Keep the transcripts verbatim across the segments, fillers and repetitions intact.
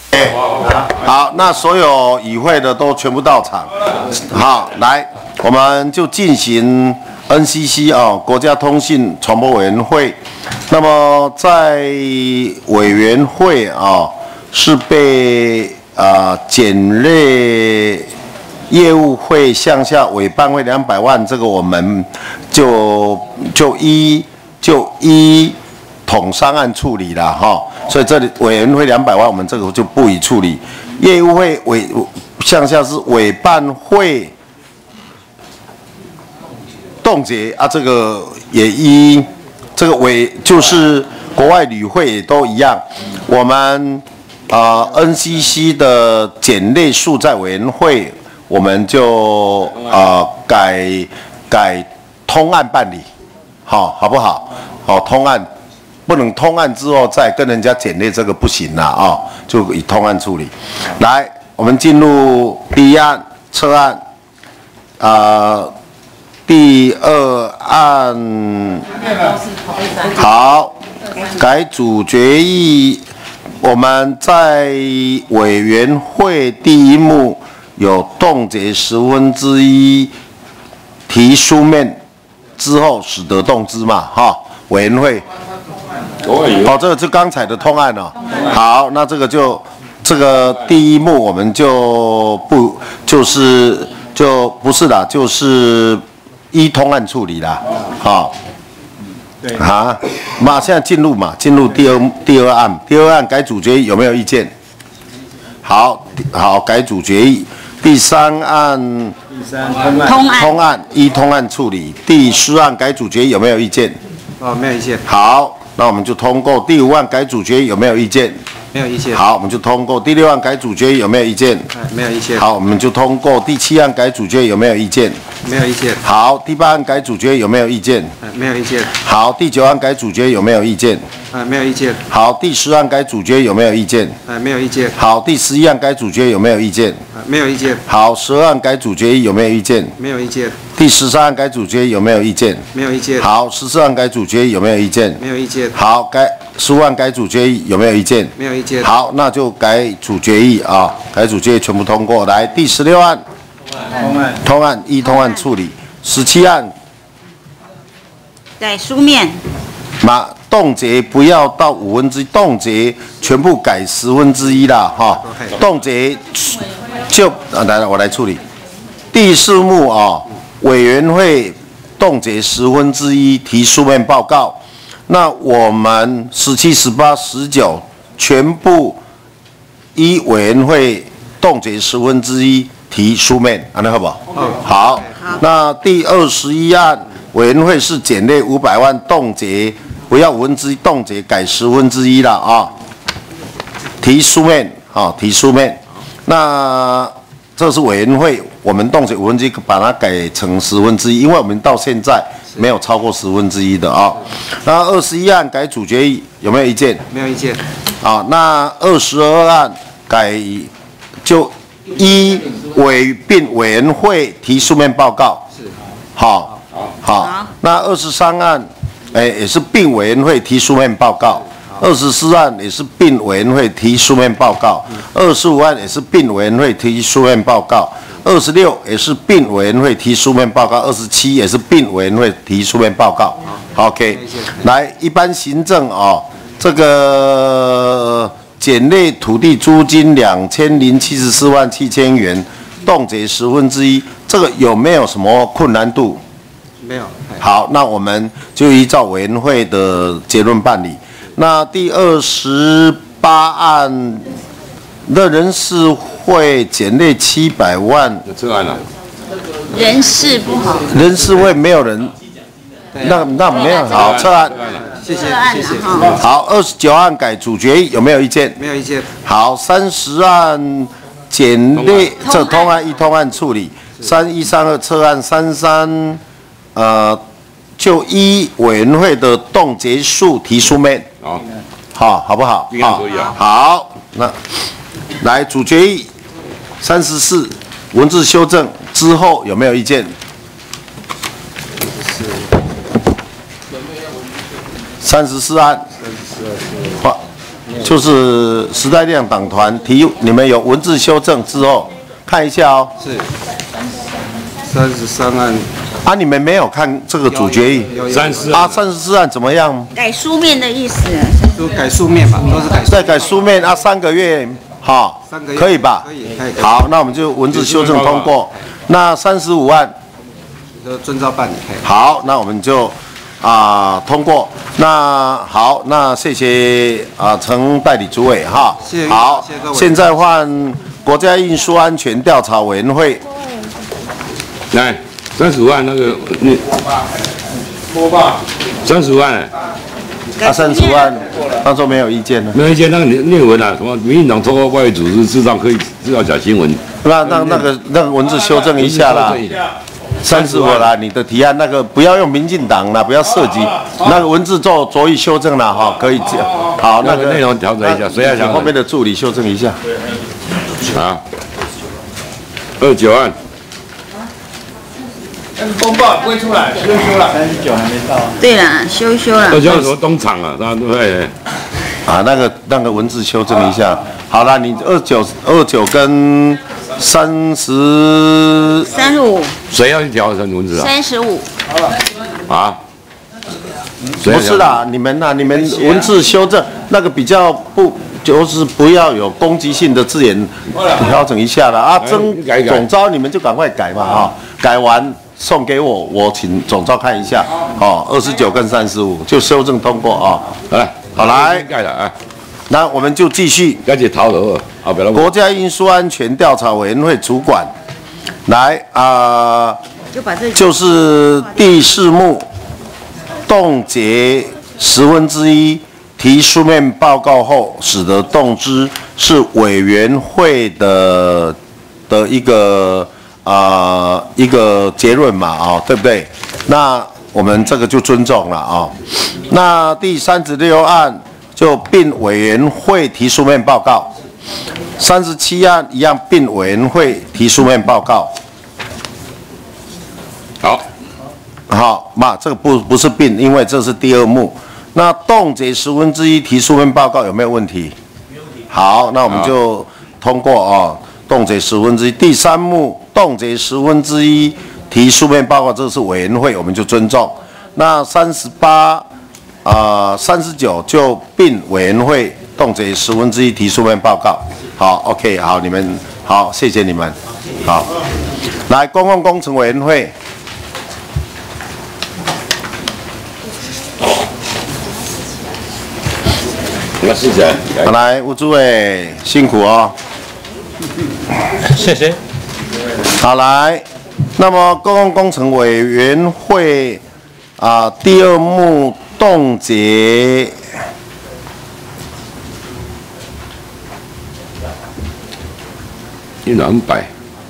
好，那所有与会的都全部到场。好，来，我们就进行 N C C 啊，国家通信传播委员会。那么在委员会啊，是被啊简略业务费项下委办费两百万，这个我们就就依就依统商案处理了哈。所以这里委员会两百万，我们这个就不予处理。业务费委项下是委办会冻结啊，这个也依这个委就是国外旅会也都一样。我们啊、呃、N C C 的简略诉债委员会，我们就啊、呃、改改通案办理，好，好不好？好，通案不能通案之后再跟人家简略，这个不行啦啊、哦，就以通案处理。来，我们进入第一案测案，啊、呃。 第二案，好，改组决议。我们在委员会第一目有冻结十分之一，提书面之后使得动之嘛，哈，委员会。哦，这个就刚才的通案哦。好，那这个就这个第一目我们就不就是就不是啦，就是 依通案处理啦，好，对啊，马现在进入嘛，进入第二第二案，第二案改组决议有没有意见？好，好，改组决议。第三案，第三通案，通案依通案处理。第四案改组决议有没有意见？ 哦，没有意见。 好，那我们就通过。第五案改组决议有没有意见？ 没有意见。 好，我们就通过。第六案改组决议有没有意见？ 没有意见。 好，我们就通过。第七案改组决议有没有意见？ 没有意见。 好，第八案改组决议有没有意见？ 没有意见。 好，第九案改组决议有没有意见？ 呃，没有意见。 好，第十案改组决议有没有意见？ 呃，没有意见。 好，第十一案改组决议有没有意见？ 呃，没有意见。 好，十二案改组决议有没有意见？ 没有意见。 第十三案改组决议有没有意见？ 没有意见。 好，十四案改组决议有没有意见？ 没有意见。 好，改十五案改组决议有没有意见？ 没有意见。 好，那就改组决议啊，改组决议全部通过。来，第十六案， 通案， 通案依通案处理。十七案， 改书面。 马冻结不要到五分之一，冻结全部改十分之一啦，哈。冻结就啊，来了，我来处理。第四目啊，委员会冻结十分之一，提书面报告。那我们十七、十八、十九全部依委员会冻结十分之一，提书面，安那好不好？好。那第二十一案，委员会是减列五百万，冻结不要五分之一，冻结改十分之一了啊。提书面啊，提书面。那这是委员会，我们冻结五分之一，把它改成十分之一，因为我们到现在没有超过十分之一的啊。那二十一案改组决议有没有意见？ 没有意见。 啊，那二十二案改就依委并委员会提书面报告。是。好。好。那二十三案，哎，也是并委员会提书面报告。二十四案也是并委员会提书面报告。二十五案也是并委员会提书面报告。二十六也是并委员会提书面报告。二十七也是并委员会提书面报告。OK， 来，一般行政哦，这个减列土地租金两千零七十四万七千元，冻结十分之一，这个有没有什么困难度？ 没有。 好，那我们就依照委员会的结论办理。那第二十八案的人事会减列七百万， 这案了。 人事不好。 人事会没有人，那那没有好撤案。 谢谢谢谢。 好，二十九案改组决议有没有意见？ 没有意见。 好，三十案减列这通案一通案处理，三一三二撤案，三三呃就依委员会的冻结数提书面。好，好，好不好？ 应该可以啊。 好，那来主决议三十四文字修正之后有没有意见？三十四案， 就是时代力量党团提，你们有文字修正之后，看一下哦。 是。三十三案。 啊，你们没有看这个主决议？ 三十啊，三十四案怎么样？ 改书面的意思。 都改书面吧，都是改。 再改书面啊，三个月，好， 三个月可以吧？ 可以，可以。 好，那我们就文字修正通过。那三十五案， 都遵照办理。 好，那我们就啊、呃、通过。那好，那谢谢啊陈代理主委哈。 谢谢。 好， 谢谢各位。 现在换国家运输安全调查委员会。 来，三十五万那个你，播报，三十五万。 啊，三十万，当初没有意见呢。 没有意见，那个念文啊，什么民进党透过外围组织制造可以制造假新闻。 那那那个那个文字修正一下啦。三十五啦，你的提案那个不要用民进党啦，不要涉及那个文字做酌予修正啦，哈，可以这样。好，那个内容调整一下，谁要讲？ 后面的助理修正一下。 啊，二九案。 公报不会出来，修修了。三十九还没到。对啦，修修了。 二九什么东厂啊？对不对？ 啊，那个那个文字修正一下。好了，你二九二九跟三十三十五。 谁要去调成文字啊？ 三十五。 啊？ 不是啦，你们呐，你们文字修正那个比较不，就是不要有攻击性的字眼，调整一下啦。啊，征总召你们就赶快改嘛哈，改完。送给我，我请总召看一下，哦，二十九跟三十五就修正通过啊。来，好来， 盖了啊。 那我们就继续。 赶紧逃了啊！不要。 国家运输安全调查委员会主管，来啊，就把这就是第四目冻结十分之一，提书面报告后，使得动之是委员会的的一个。啊、呃，一个结论嘛，啊、哦，对不对？那我们这个就尊重了啊、哦。那第三十六案就并委员会提书面报告，三十七案一样并委员会提书面报告。 好， 好，嘛，这个不不是并，因为这是第二目。那冻结十分之一提书面报告有没有问题？没有问题。好，那我们就通过啊、哦，冻结十分之一。第三目。冻结十分之一提书面报告，这是委员会，我们就尊重。那三十八啊、三十九就并委员会冻结十分之一提书面报告。好 ，OK， 好，你们好，谢谢你们。好，来公共工程委员会。 那谢谢。 好，来吴主委辛苦哦。 谢谢。 好，来，那么公共工程委员会啊、呃，第二目冻结一两百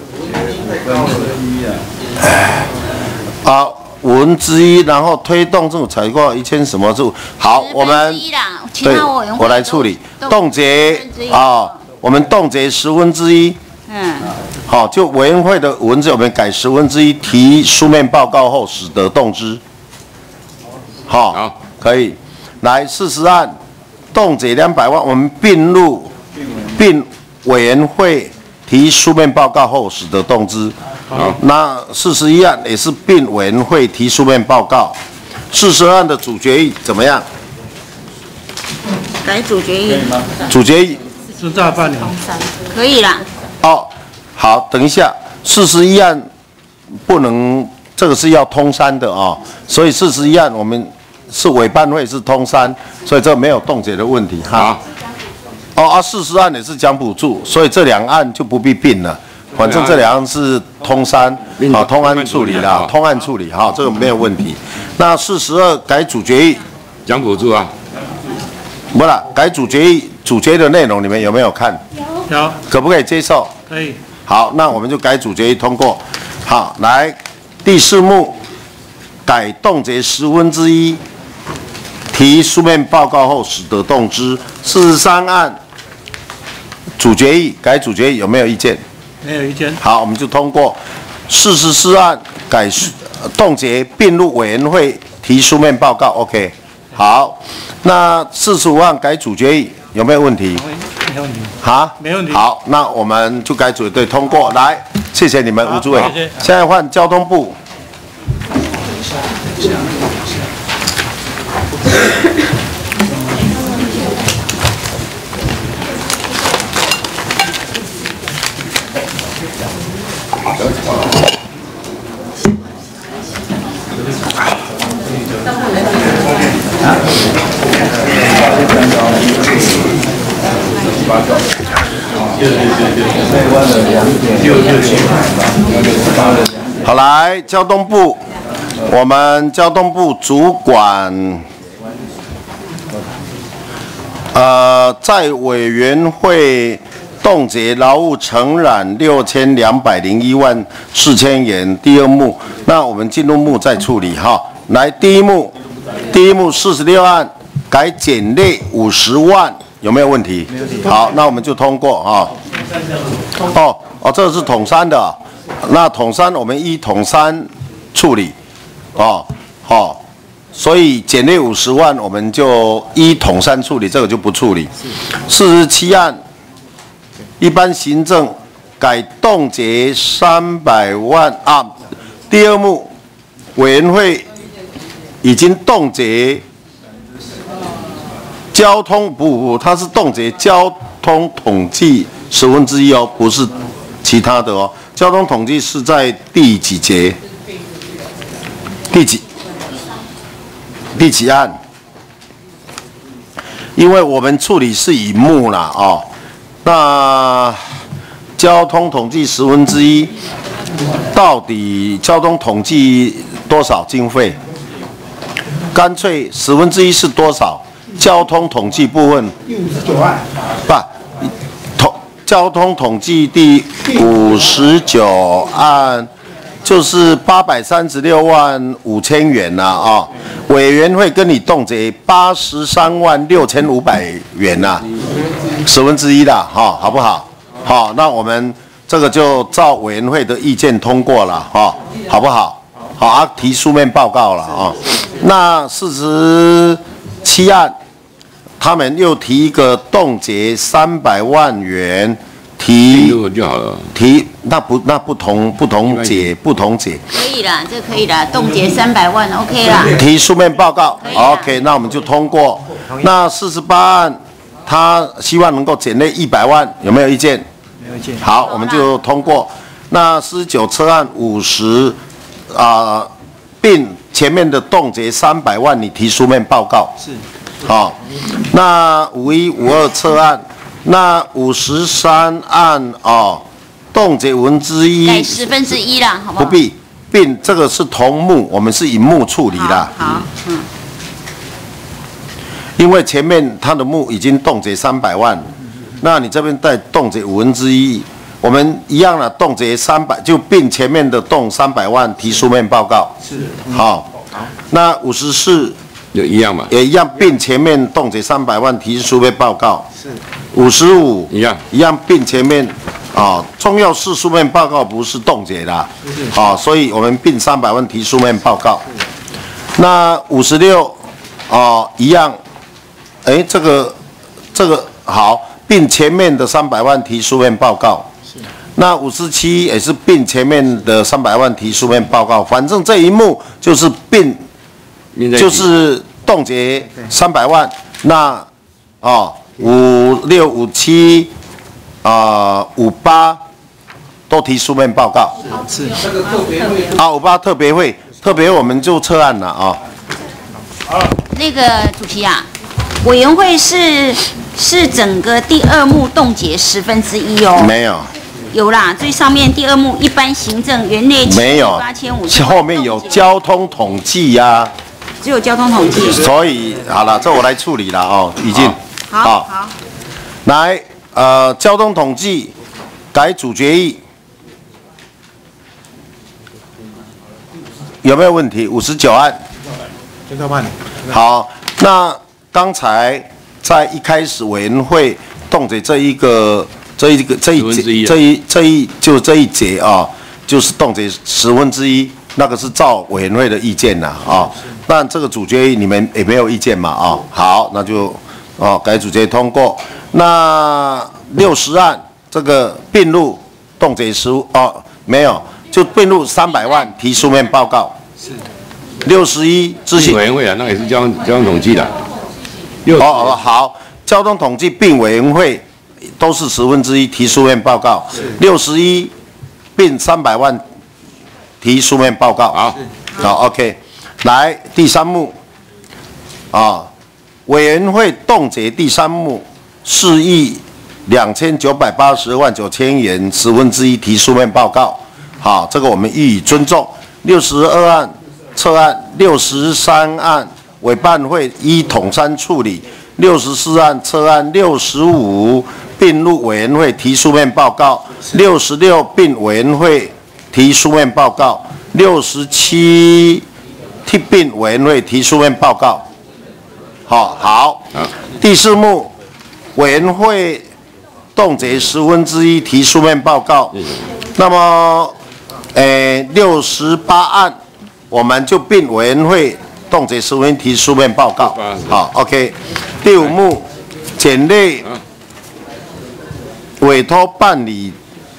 啊，五分之一，然后推动政府采购一千什么数？好，我们对，我来处理冻结啊，我们冻结十分之一。嗯。好，就委员会的文字，我们改十分之一，提书面报告后，使得动之。好，好，可以。来，四十案，冻结两百万，我们并入并委员会提书面报告后，使得动之。好，那四十一案也是并委员会提书面报告。四十案的主决议怎么样？ 改主决议。 主决议。 遵照办理。 可以啦。 哦。好，等一下，四十一案不能，这个是要通删的啊、哦，所以四十一案我们是委办会是通删，所以这没有冻结的问题哈。哦啊，四十案也是讲补助，所以这两案就不必并了，反正这两案是通删，好、哦、通案处理啦，通案处理哈、哦，这个没有问题。那四十二改主决议， 讲补助啊， 不啦，改主决议，主决的内容你们有没有看？ 有。有。 可不可以接受？ 可以。 好，那我们就改主决议通过。好，来第四目改冻结十分之一，提书面报告后使得动之。四十三案主决议改主决议有没有意见？ 没有意见。 好，我们就通过。四十四案改冻结并入委员会提书面报告 ，OK。好，那四十五案改主决议有没有问题？ 没问题。 好， 没问题。 好，那我们就该组队通过。来，谢谢你们吴主委。 谢谢。 现在换交通部。好，来交通部，我们交通部主管，呃，在委员会冻结劳务承揽六千两百零一万四千元，第二目，那我们进入目再处理哈。来，第一目，第一目四十六案改减列五十万，有没有问题？好，那我们就通过啊。哦哦，这是统三的、啊，那统三我们依统三处理，哦好、哦，所以减列五十万我们就依统三处理，这个就不处理。四十七案，一般行政改冻结三百万啊，第二目委员会已经冻结交通不不，它是冻结交通统计。十分之一哦，不是其他的哦。交通统计是在第几节？第几？第几案？因为我们处理是以目啦哦，那交通统计十分之一，到底交通统计多少经费？干脆十分之一是多少？交通统计部分？第五十九案。不。交通统计第五十九案就是八百三十六万五千元呐啊、哦，委员会跟你冻结八十三万六千五百元呐、啊，十分之一的哈、哦，好不好？好、哦，那我们这个就照委员会的意见通过了哈、哦，好不好？好啊，提书面报告了啊、哦。那四十七案。他们又提一个冻结三百万元，提就好了。 提那不那不同不同解不同解。 可以啦，这可以啦，冻结三百万 ，OK 啦。 提书面报告 ，OK， 那我们就通过。那四十八案，他希望能够减列一百万，有没有意见？ 没有意见。 好，我们就通过。那四十九车案五十啊，并前面的冻结三百万，你提书面报告。 是。 好、哦，那五一五二测案，那五十三案哦，冻结五分之一， 改十分之一啦，好不好？ 不必，并这个是同目，我们是以目处理的。 好，嗯。 因为前面他的目已经冻结三百万，那你这边再冻结五分之一，我们一样的冻结三百，就并前面的冻三百万提书面报告。是。好，好，那五十四。 就一样嘛， 也一样，并前面冻结三百万提书面报告。是。五十五一样， 一样并前面啊、哦，重要事书面报告不是冻结的，好、哦，所以我们并三百万提书面报告。那五十六啊，一样，哎，这个这个好，并前面的三百万提书面报告。是。那五十七也是并前面的三百万提书面报告，反正这一幕就是并。就是冻结三百万，那哦五六五七啊五八都提书面报告。是。这个特别会。啊，五八特别会，特别我们就撤案了啊。 好。那个主席啊，委员会是是整个第二目冻结十分之一哦。 没有。 有啦，最上面第二目一般行政原列没有八千五， 后面有交通统计呀、啊。 只有交通统计， 所以好了，这我来处理了哦，已经。 好。好。好来，呃，交通统计改主决议，有没有问题？五十九案。 监察办。 好，那刚才在一开始委员会冻结这一个这一个这一节这一这一就这一节啊，就是冻结十分之一，那个是照委员会的意见呐啊。那这个主决议你们也没有意见嘛啊？好，那就哦，改主决通过。那六十案这个并入冻结实务哦，没有，就并入三百万提书面报告。是。六十一执行委员会啊，那也是交通交通统计的。 哦哦好，交通统计并委员会都是十分之一提书面报告。六十一并三百万提书面报告。 好， 好 ，OK。来第三目啊，委员会冻结第三目四亿两千九百八十万九千元十分之一提书面报告。好，这个我们予以尊重。六十二案撤案，六十三案委办会依统三处理，六十四案撤案，六十五并入委员会提书面报告，六十六并委员会提书面报告，六十七替并委员会提书面报告。好，好，第四目委员会冻结十分之一提书面报告。那么，诶，六十八案我们就并委员会冻结十分提书面报告。好 ，OK。第五目简类委托办理。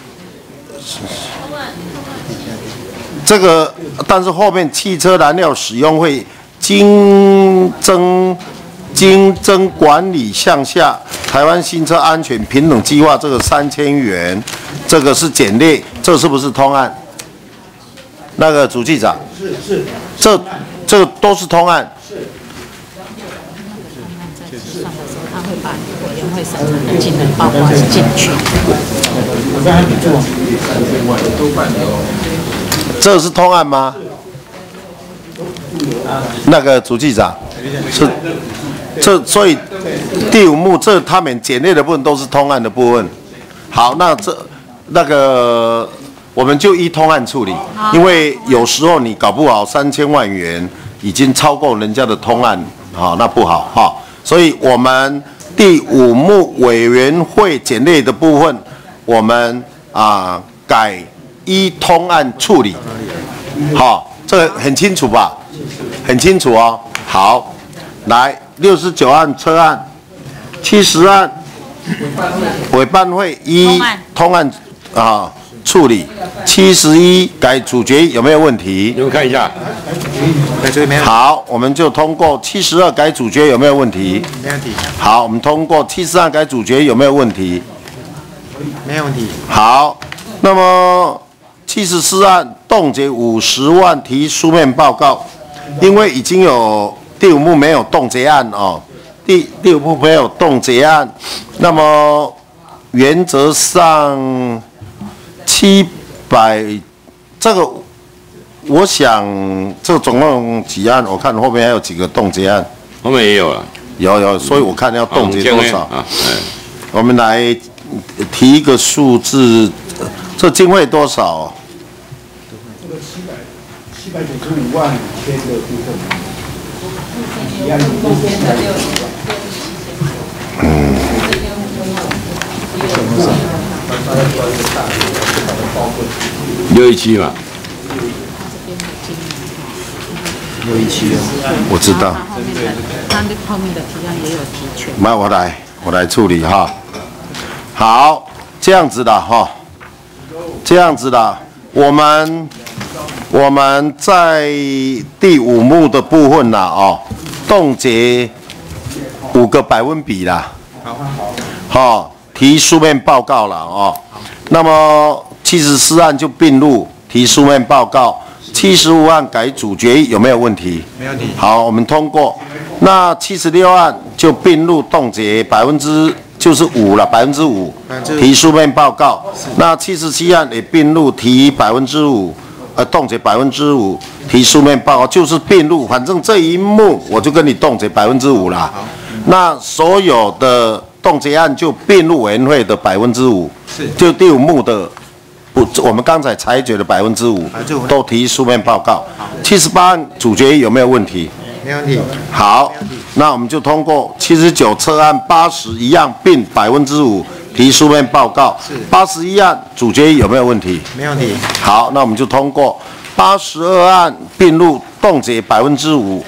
这个，但是后面汽车燃料使用会经增经增管理项下台湾新车安全平等计划这个三千元，这个是简列，这是不是通案？那个主计长，是是，这这个都是通案。是。 他会把委员会审查登记的报告进去。我刚才比注。 这是通案吗？那个主计长是这，所以第五目这他们简列的部分都是通案的部分。好，那这那个我们就依通案处理，因为有时候你搞不好三千万元已经超过人家的通案，好，那不好哈。所以我们第五目委员会简列的部分，我们啊改。依通案处理，好，这个很清楚吧？很清楚哦。好，来六十九案车案，七十案委办会依通案啊处理，七十一改主决有没有问题？ 你们看一下， 好，我们就通过七十二改主决有没有问题？ 没问题。 好，我们通过七十二改主决有没有问题？ 没有问题。 好，那么。七十四案冻结五十万提书面报告，因为已经有第五目没有冻结案哦，第第五目没有冻结案，那么原则上七百这个，我想这个总共几案？我看后面还有几个冻结案， 后面也有了， 有有，所以我看要冻结多少啊？ 我们来提一个数字，这经费多少？ 七百九十五万五千的部分， 嗯， 六一七嘛， 六一七我知道。 他后面的提案也有提权。 那我来，我来处理哈。好，这样子的哈，这样子的，我们。我们在第五目的部分啦，哦，冻结五个百分比啦，好，提书面报告了哦。那么七十四案就并入提书面报告，七十五案改主决议有没有问题？ 没问题。 好，我们通过。那七十六案就并入冻结百分之就是五了，百分之五提书面报告。那七十七案也并入提百分之五。呃，冻结百分之五，提书面报告就是并入，反正这一目我就跟你冻结百分之五啦。那所有的冻结案就并入委员会的百分之五，就第五目的不，我们刚才裁决的百分之五都提书面报告。七十八案主决议有没有问题？ 没问题。 好，那我们就通过七十九车案八十一样并百分之五。提书面报告，八十一案主决议有没有问题？ 没问题。 好，那我们就通过八十二案并入冻结百分之五，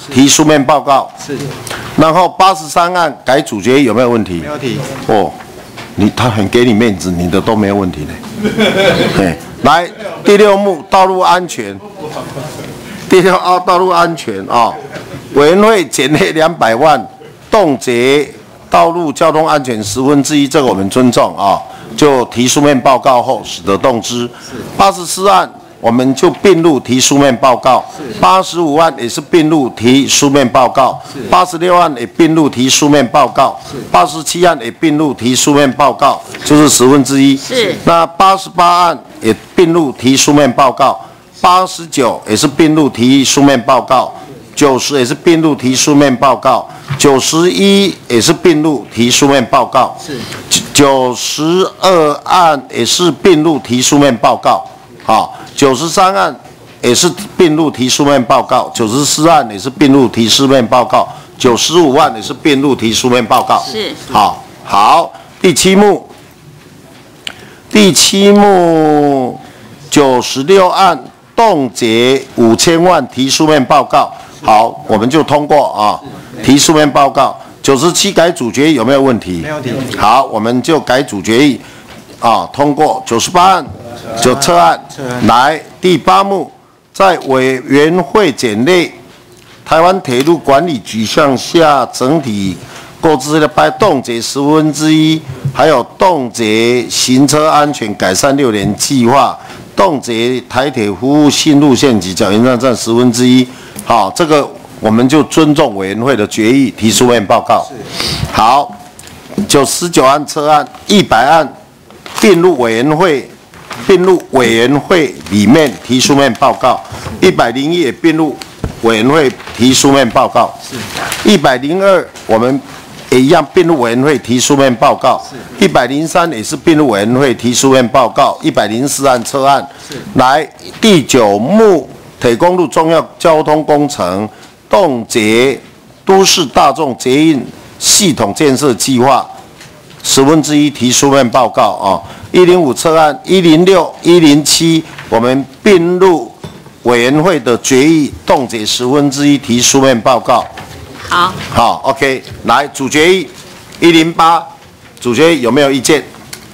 提书面报告。 是。 然后八十三案改主决议有没有问题？ 没问题。 哦，你他很给你面子，你的都没有问题呢。对，来第六目道路安全，第六啊道路安全啊、哦，委员会减列两百万，冻结道路交通安全十分之一，这个我们尊重啊、哦，就提书面报告后使得动之。八十四案。我们就并入提书面报告，八十五案也是并入提书面报告，八十六案也并入提书面报告，八十七案也并入提书面报告，就是十分之一。 是。 那八十八案也并入提书面报告，八十九也是并入提书面报告，九十也是并入提书面报告，九十一也是并入提书面报告， 是。 九十二案也是并入提书面报告，好。九十三案也是并入提书面报告，九十四案也是并入提书面报告，九十五案也是并入提书面报告。 是。 好，好，第七目，第七目九十六案冻结五千万提书面报告。好，我们就通过啊，提书面报告。九十七改主决议有没有问题？ 没问题。 好，我们就改主决议啊，通过。九十八案。就撤案，来第八目，在委员会简内，台湾铁路管理局项下整体购置的拍冻结十分之一，还有冻结行车安全改善六年计划，冻结台铁服务新路线及角营站占十分之一。好，这个我们就尊重委员会的决议，提书面报告。好，九十九案撤案，一百案并入委员会。并入委员会里面提书面报告，一百零一也并入委员会提书面报告，一百零二我们也一样并入委员会提书面报告，一百零三也是并入委员会提书面报告，一百零四案撤案。来第九目铁公路重要交通工程冻结都市大众捷运系统建设计划。十分之一提书面报告啊，一零五撤案，一零六、一零七我们并入委员会的决议，冻结十分之一提书面报告。 好。 好 ，OK， 来主决议一零八，主决议有没有意见？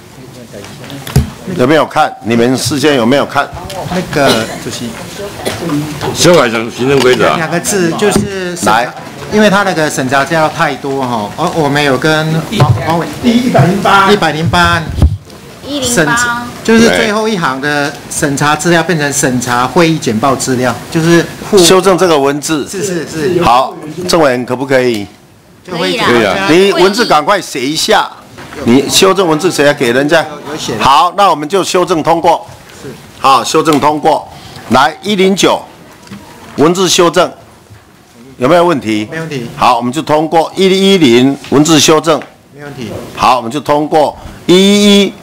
有没有看？你们事先有没有看？ 那个主席， 修改成行政规则。 两个字就是来。 因为他那个审查资料太多哈，而我们有跟王王伟第一百零八， 一百零八， 一零八， 就是最后一行的审查资料变成审查会议简报资料，就是修正这个文字。 是是是。 好，郑委员可不可以？ 可以可以啊。 你文字赶快写一下，你修正文字写给人家。 有写。 好，那我们就修正通过。 是。 好，修正通过。来一零九，文字修正。有没有问题？ 没问题。 好，我们就通过一一零文字修正。 没问题。 好，我们就通过一一一。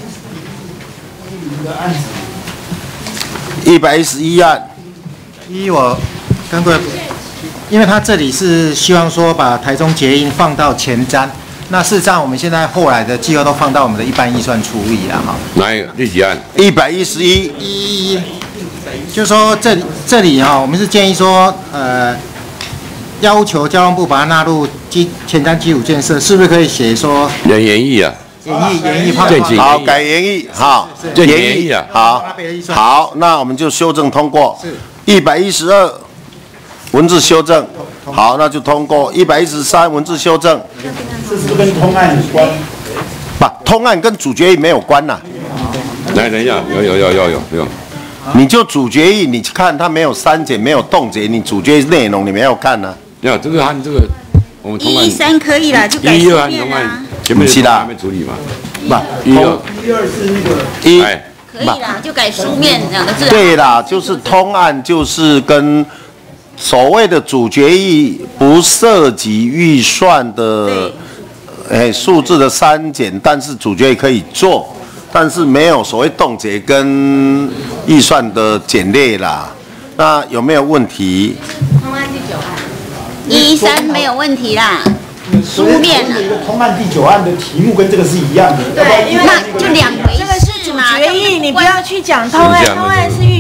一百一十一案。 一我刚过，因为他这里是希望说把台中捷运放到前瞻，那事实上我们现在后来的计划都放到我们的一般预算处理了哈。 哪一个？第几案？ 一百一十一。 一一，就是说这里这里哈，我们是建议说呃。要求交通部把它纳入基前瞻基础建设，是不是可以写说？ 演演绎啊。 演绎演绎胖。 好，改演绎，好， 演绎啊。 好，好，那我们就修正通过。是。一百一十二文字修正，好，那就通过。一百一十三文字修正。 这是跟通案有关。 不，通案跟主决议没有关呐。 来，等一下，有有有有有有。 你就主决议，你看它没有删减，没有冻结，你主决议内容你没有看呢、啊？ 呀，这个按这个我们通案一三可以啦，就改书面啦。 前面的还没处理嘛？ 不， 一二一二是那个一可以啦，就改书面两个字。 对啦，就是通案就是跟所谓的主决议不涉及预算的，哎数字的删减，但是主决议可以做。但是没有所谓冻结跟预算的减列啦，那有没有问题？ 通案第九案，一三没有问题啦，书面啊。 通案第九案的题目跟这个是一样的。 对，因为那就两回这个是主决议，你不要去讲通案，通案是预算的问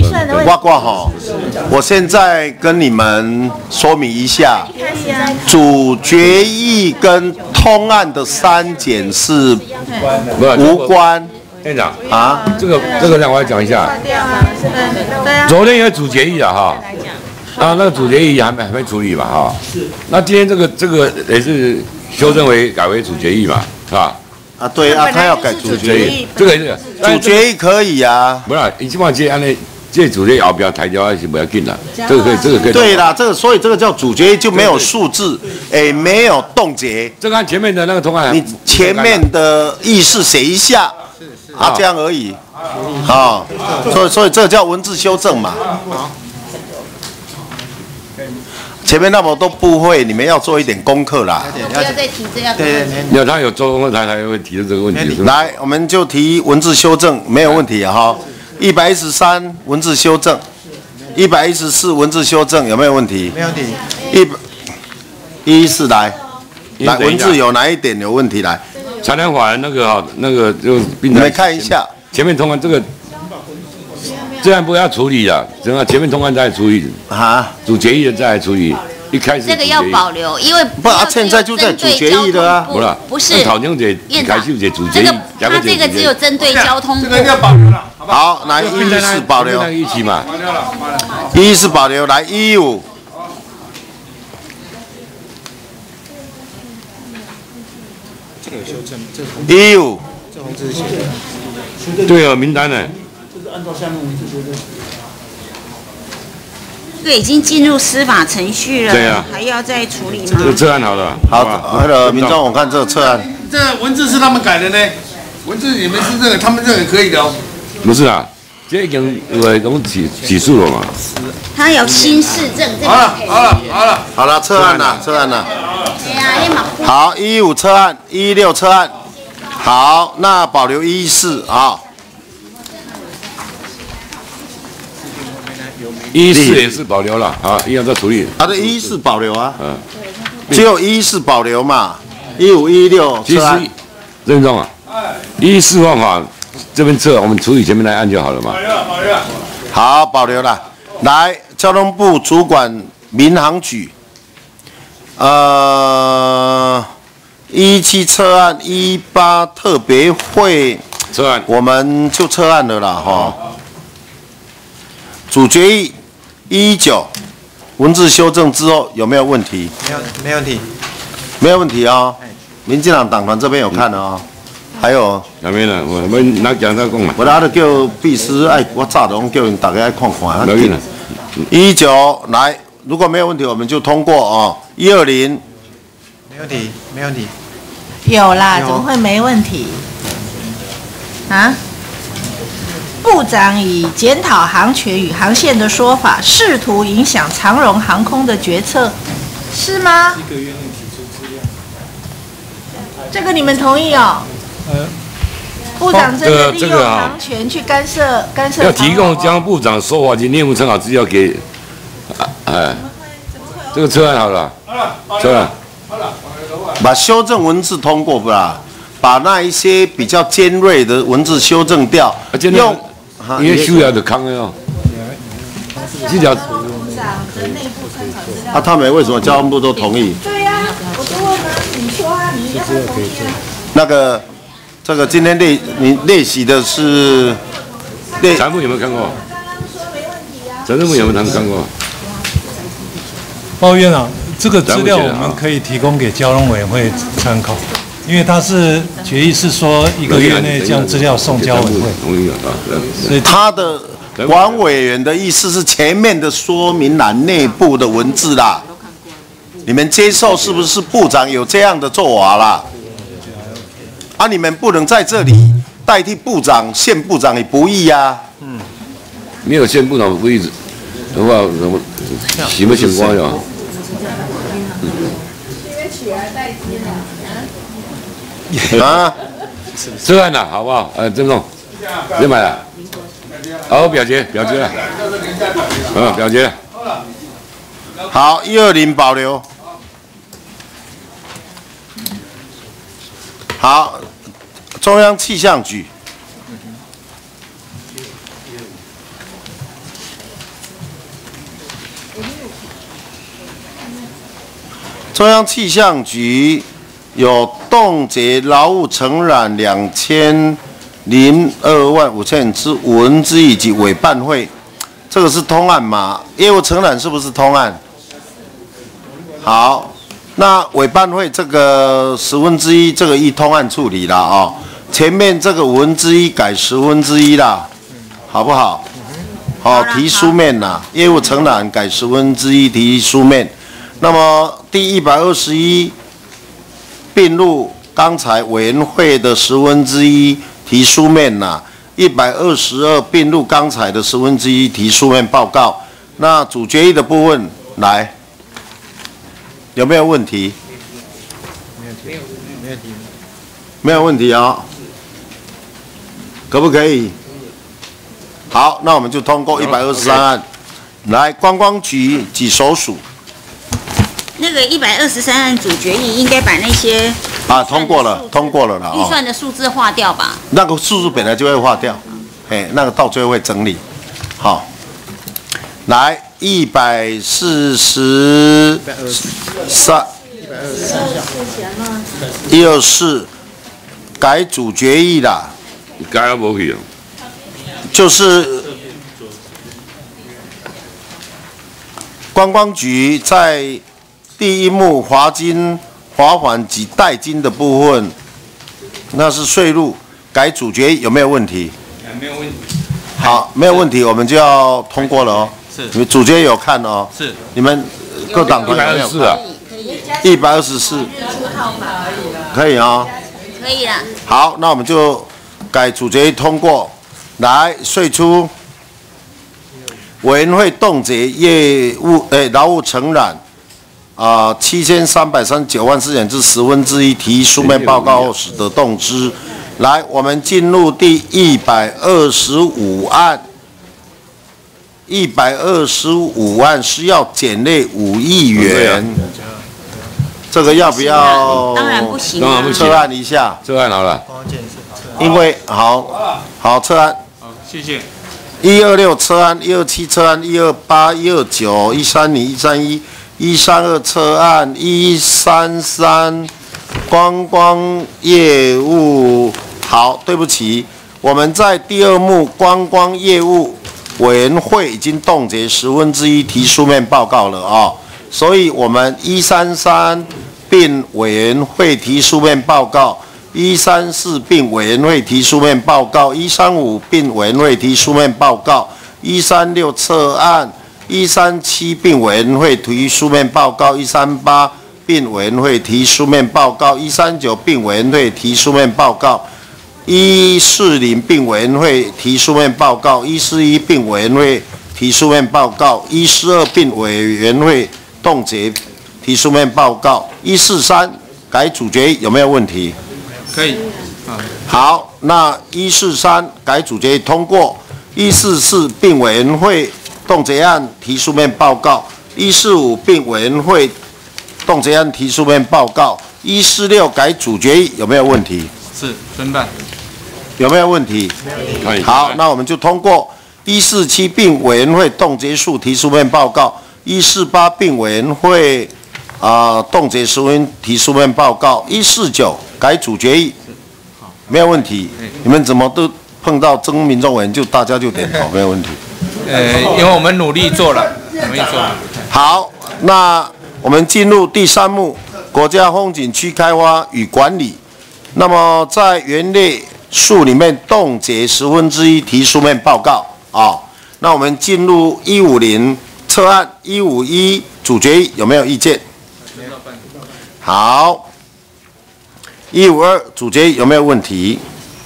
呱呱哈，我现在跟你们说明一下，主决议跟通案的删减是无关。 院长啊， 这个这个让我来讲一下。昨天有主决议了哈，啊，那个主决议还没还没处理嘛哈。那今天这个这个也是修正为改为主决议嘛，是吧？ 啊，对啊，他要改主决议， 这个这个主决议可以啊。 不是，你起码这按呢，这主决议后边抬掉还是不要紧的，这个可以，这个可以。 对啦，这个所以这个叫主决议就没有数字，哎，没有冻结。 这个按前面的那个通案， 你前面的意思写一下。啊，这样而已，啊，所以所以这叫文字修正嘛。前面那么多部会，你们要做一点功课啦。 不要再提这样的问题。 没有，他有做功课，他才会提出这个问题。 来，我们就提文字修正，没有问题哈。一百一十三文字修正，一百一十四文字修正有没有问题？ 没有问题。 一百一一四来，来文字有哪一点有问题来？ 财产法那个哈，那个就你们看一下， 前面通案这个，这样不要处理了，等下前面通案再处理啊， 主决议的再来处理，一开始这个要保留，因为不啊，现在就在主决议的啊， 不是， 不是， 讨论这开始这主决议， 这个他这个只有针对交通部， 这个要保留了，好不好？ 好，来一一四保留， 一起嘛， 一一四保留，来一一五。 这个有修正，这个一五， 这红字写的。 对啊，名单呢？ 就是按照下面文字修正。 这个已经进入司法程序了， 对啊， 还要再处理吗？ 这个策案好了， 好，那个民众，我看这个策案， 这文字是他们改的呢，文字你们是这个，他们这个可以的哦。 不是啊，这已经有讲起起诉了嘛？ 他有新市政，这个好了，好了，好了， 好了，策案了，策案了。 对啊，你嘛好，一一五策案，一一六策案，好，那保留一一四啊。 一四也是保留了，啊，一样在处理。 他的一一四保留啊， 嗯， 只有一一四保留嘛，一五一六其实任重啊，一四方法这边测，我们处理前面那案就好了嘛。 保留了，保留了。 好，保留了。来，交通部主管民航局，呃，一七测案，一八特别会测案， 我们就测案了啦，哈。主决议一九文字修正之后有没有问题？ 没有，没有问题。 没有问题哦。民进党党团这边有看的哦。还有哪边呢？我们拿讲再讲嘛。 我那个叫律师爱，我早都叫大家爱看看。 没有。 一九来，如果没有问题，我们就通过哦。一二零， 没问题，没问题。 有啦，怎么会没问题？啊？部长以检讨航权与航线的说法，试图影响长荣航空的决策，是吗？ 一个月内提出资料。 这个你们同意哦？ 呃， 部长真的利用航权去干涉干涉。 要提供交通部长说法及内幕参考资料给，哎，这个策案好了，策案， 把修正文字通过不啦？把那一些比较尖锐的文字修正掉，用。 因为需要的康哦，这条。 啊，他们为什么交通部都同意？ 对呀、啊，我就问啊，你说啊，你要他同意啊。 那个，这个今天练你练习的是练。财务有没有看过？财政部有没有看过？ 包院长，这个资料我们可以提供给交通委员会参考。因为他是决议是说一个月内将资料送交委会， 所以他的管委员的意思是前面的说明栏内部的文字啦，你们接受是不是部长有这样的做法啦？啊，你们不能在这里代替部长，县部长也不易呀。 嗯，没有县部长不易的话，什么什么情况呀？啊，策案了，好不好？呃，郑总，别买了，好，表决，表决了，嗯，表决了。 好，一二零保留。好，中央气象局。 中央气象局有冻结劳务承揽两千零二万五千之文之以及委办会，这个是通案吗？业务承揽是不是通案？好，那委办会这个十分之一，这个依通案处理啦哦。前面这个五分之一改十分之一啦，好不好？好，提书面啦，业务承揽改十分之一提书面。那么第一百二十一并入刚才委员会的十分之一提书面啦，一百二十二并入刚才的十分之一提书面报告。那主决议的部分来，有没有问题？没有，没有，没有问题，没有问题啊，可不可以？好，那我们就通过一百二十三案。来，观光局及所属。 那个一百二十三案主决议应该把那些啊通过了，通过了啦。 预算的数字划掉吧。 那个数字本来就会划掉，哎，那个到最后会整理。好，来一百四十三，一二四改主决议啦。 改啊无去哦。 就是观光局在第一目罚金、罚款及代金的部分，那是税入改主决议有没有问题？ 没有问题。 好，没有问题，我们就要通过了哦。 是。 你们主决议有看哦。 是。 你们各党团有没有看？一百二十四。可以啊。 可以啦。 好，那我们就改主决议通过。来，税出委员会冻结业务诶劳务承揽啊七千三百三十九万四千之十分之一提书面报告后使得动之。来，我们进入第一百二十五案。一百二十五案是要减列五亿元，这个要不要？ 当然不行啊。 撤案一下。 撤案好了。 因为好，好撤案。 好，谢谢。 一二六撤案，一二七撤案，一二八、一二九、一三零、一三一、一三二撤案，一三三观光业务。好，对不起，我们在第二目观光业务委员会已经冻结十分之一提书面报告了啊、哦，所以我们一三三并委员会提书面报告。一三四并委员会提书面报告，一三五并委员会提书面报告，一三六撤案，一三七并委员会提书面报告，一三八并委员会提书面报告，一三九并委员会提书面报告，一四零并委员会提书面报告，一四一并委员会提书面报告，一四二并委员会冻结提书面报告，一四三改主决议有没有问题？ 可以，啊， 好，那一四三改主决议通过，一四四并委员会冻结案提书面报告，一四五并委员会冻结案提书面报告，一四六改主决议有没有问题？ 是，申办。 有没有问题？没有。好，那我们就通过一四七并委员会冻结数提书面报告，一四八并委员会啊冻结十分提书面报告，一四九。改主决议，没有问题。你们怎么都碰到征民众委员就大家就点头，没有问题。 呃，因为我们努力做了，努力做了。 好，那我们进入第三目国家风景区开发与管理。那么在原列数里面冻结十分之一提书面报告啊、哦。那我们进入一五零撤案，一五一主决议有没有意见？好。一五二主决议有没有问题？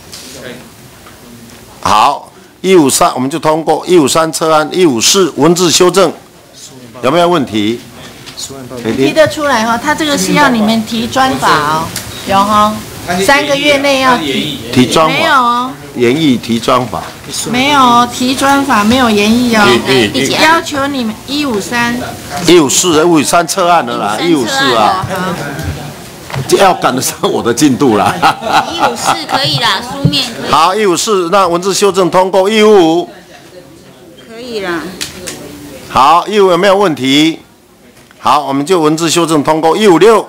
好，一五三我们就通过。一五三撤案，一五四文字修正有没有问题？ 提得出来哈、哦，他这个是要你们提专法哦，有哈、哦，三个月内要提。 提专法没有哦。 研议提专法。 没有哦，提专法没有研议哦。要求你们一五三。 一五四，一五三撤案了啦，一五四啊。要赶得上我的进度啦。 一五四可以啦，书面可以。 好，一五四那文字修正通过，一五五可以啦。 好，一五有没有问题？ 好，我们就文字修正通过。一五六，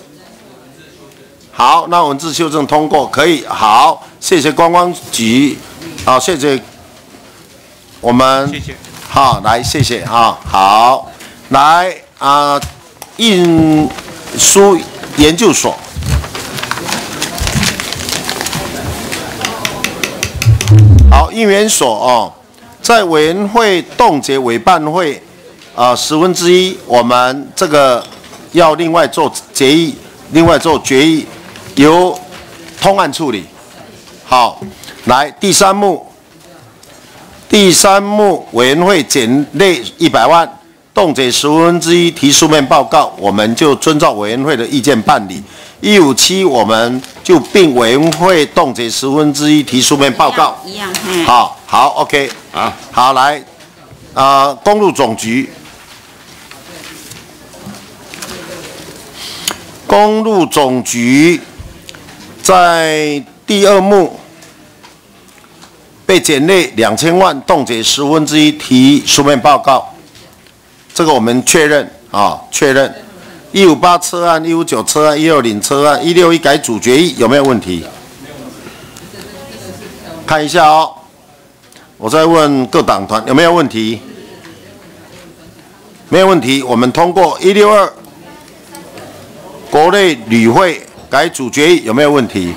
好，那文字修正通过可以。好，谢谢观光局，好，谢谢我们， 谢谢。 好，来，谢谢啊，好，来啊、呃，印书研究所。好，印研所哦，在委员会冻结委办会，啊、呃，十分之一，我们这个要另外做决议，另外做决议，由通案处理。好，来第三幕，第三幕委员会减列一百万，冻结十分之一，提书面报告，我们就遵照委员会的意见办理。一五七，我们就并委员会冻结十分之一，提书面报告。 一样，嗯。 好，好 ，OK， 啊， 好，来，啊、呃，公路总局，公路总局在第二幕被减列两千万，冻结十分之一，提书面报告。这个我们确认啊，确认。一五八车案、一五九车案、一六零车案、一六一改主决议有没有问题？看一下哦。我再问各党团有没有问题？没有问题，我们通过。一六二国内旅会改主决议有没有问题？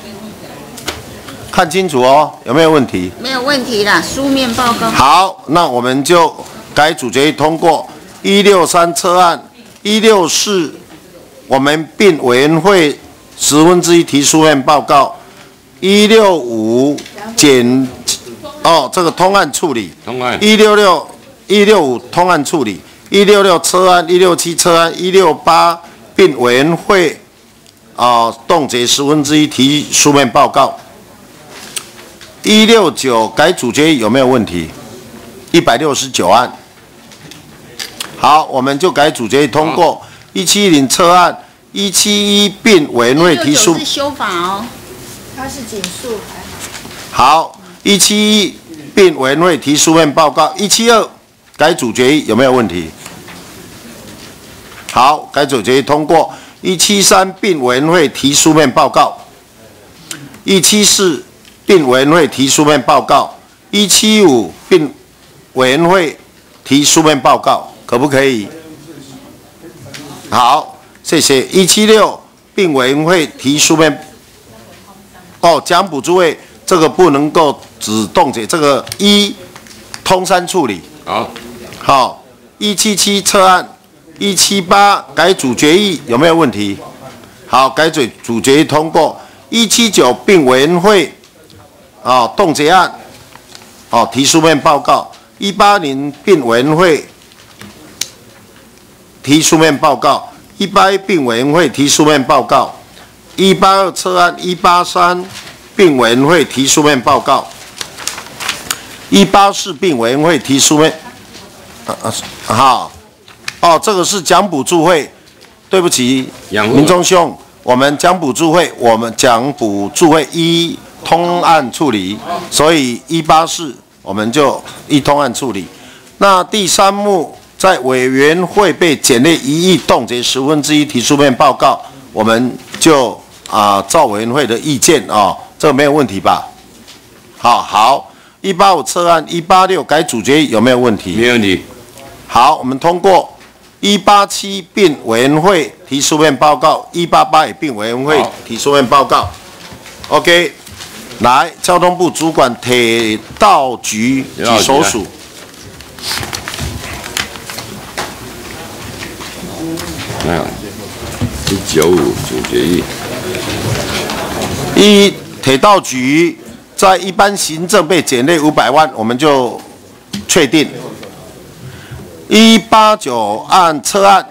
看清楚哦，有没有问题？ 没有问题啦，书面报告。 好，那我们就改主决议通过。一六三车案。一六四，我们并委员会十分之一提书面报告。一六五减哦，这个通案处理。 通案。 一六六一六五通案处理。一六六车案，一六七车案，一六八并委员会啊、呃、冻结十分之一提书面报告。一六九改主决议有没有问题？一百六十九案。好，我们就改主决议通过。一七零车案，一七一并委员会提出。 是修法哦， 它是紧速还好。好，一七一并委员会提书面报告。一七二改主决议有没有问题？好，改主决议通过。一七三并委员会提书面报告。一七四并委员会提书面报告。一七五并委员会提书面报告。可不可以？好，谢谢。一七六并委员会提书面。哦，奖补助会这个不能够只冻结，这个一通三处理。 好， 好。一七七车案，一七八改主决议有没有问题？好，改主主决议通过。一七九并委员会啊、哦、冻结案，哦提书面报告。一八零并委员会。提书面报告，一八一并委员会提书面报告，一八二车案，一八三并委员会提书面报告，一八四并委员会提书面，啊啊好，哦，这个是奖补助会，对不起，民众兄，我们奖补助会，我们奖补助会一通案处理，所以一八四我们就一通案处理。那第三幕。在委员会被减列一亿，冻结十分之一提书面报告，我们就啊、呃、照委员会的意见啊、哦，这个没有问题吧？好好，一八五车案，一八六改主决议有没有问题？ 没问题。 好，我们通过。一八七并委员会提书面报告，一八八也并委员会提书面报告。OK， 来，交通部主管铁道局及所属。 没有，一九五主决议。 一铁道局在一般行政被减列五百万，我们就确定。一八九案车案，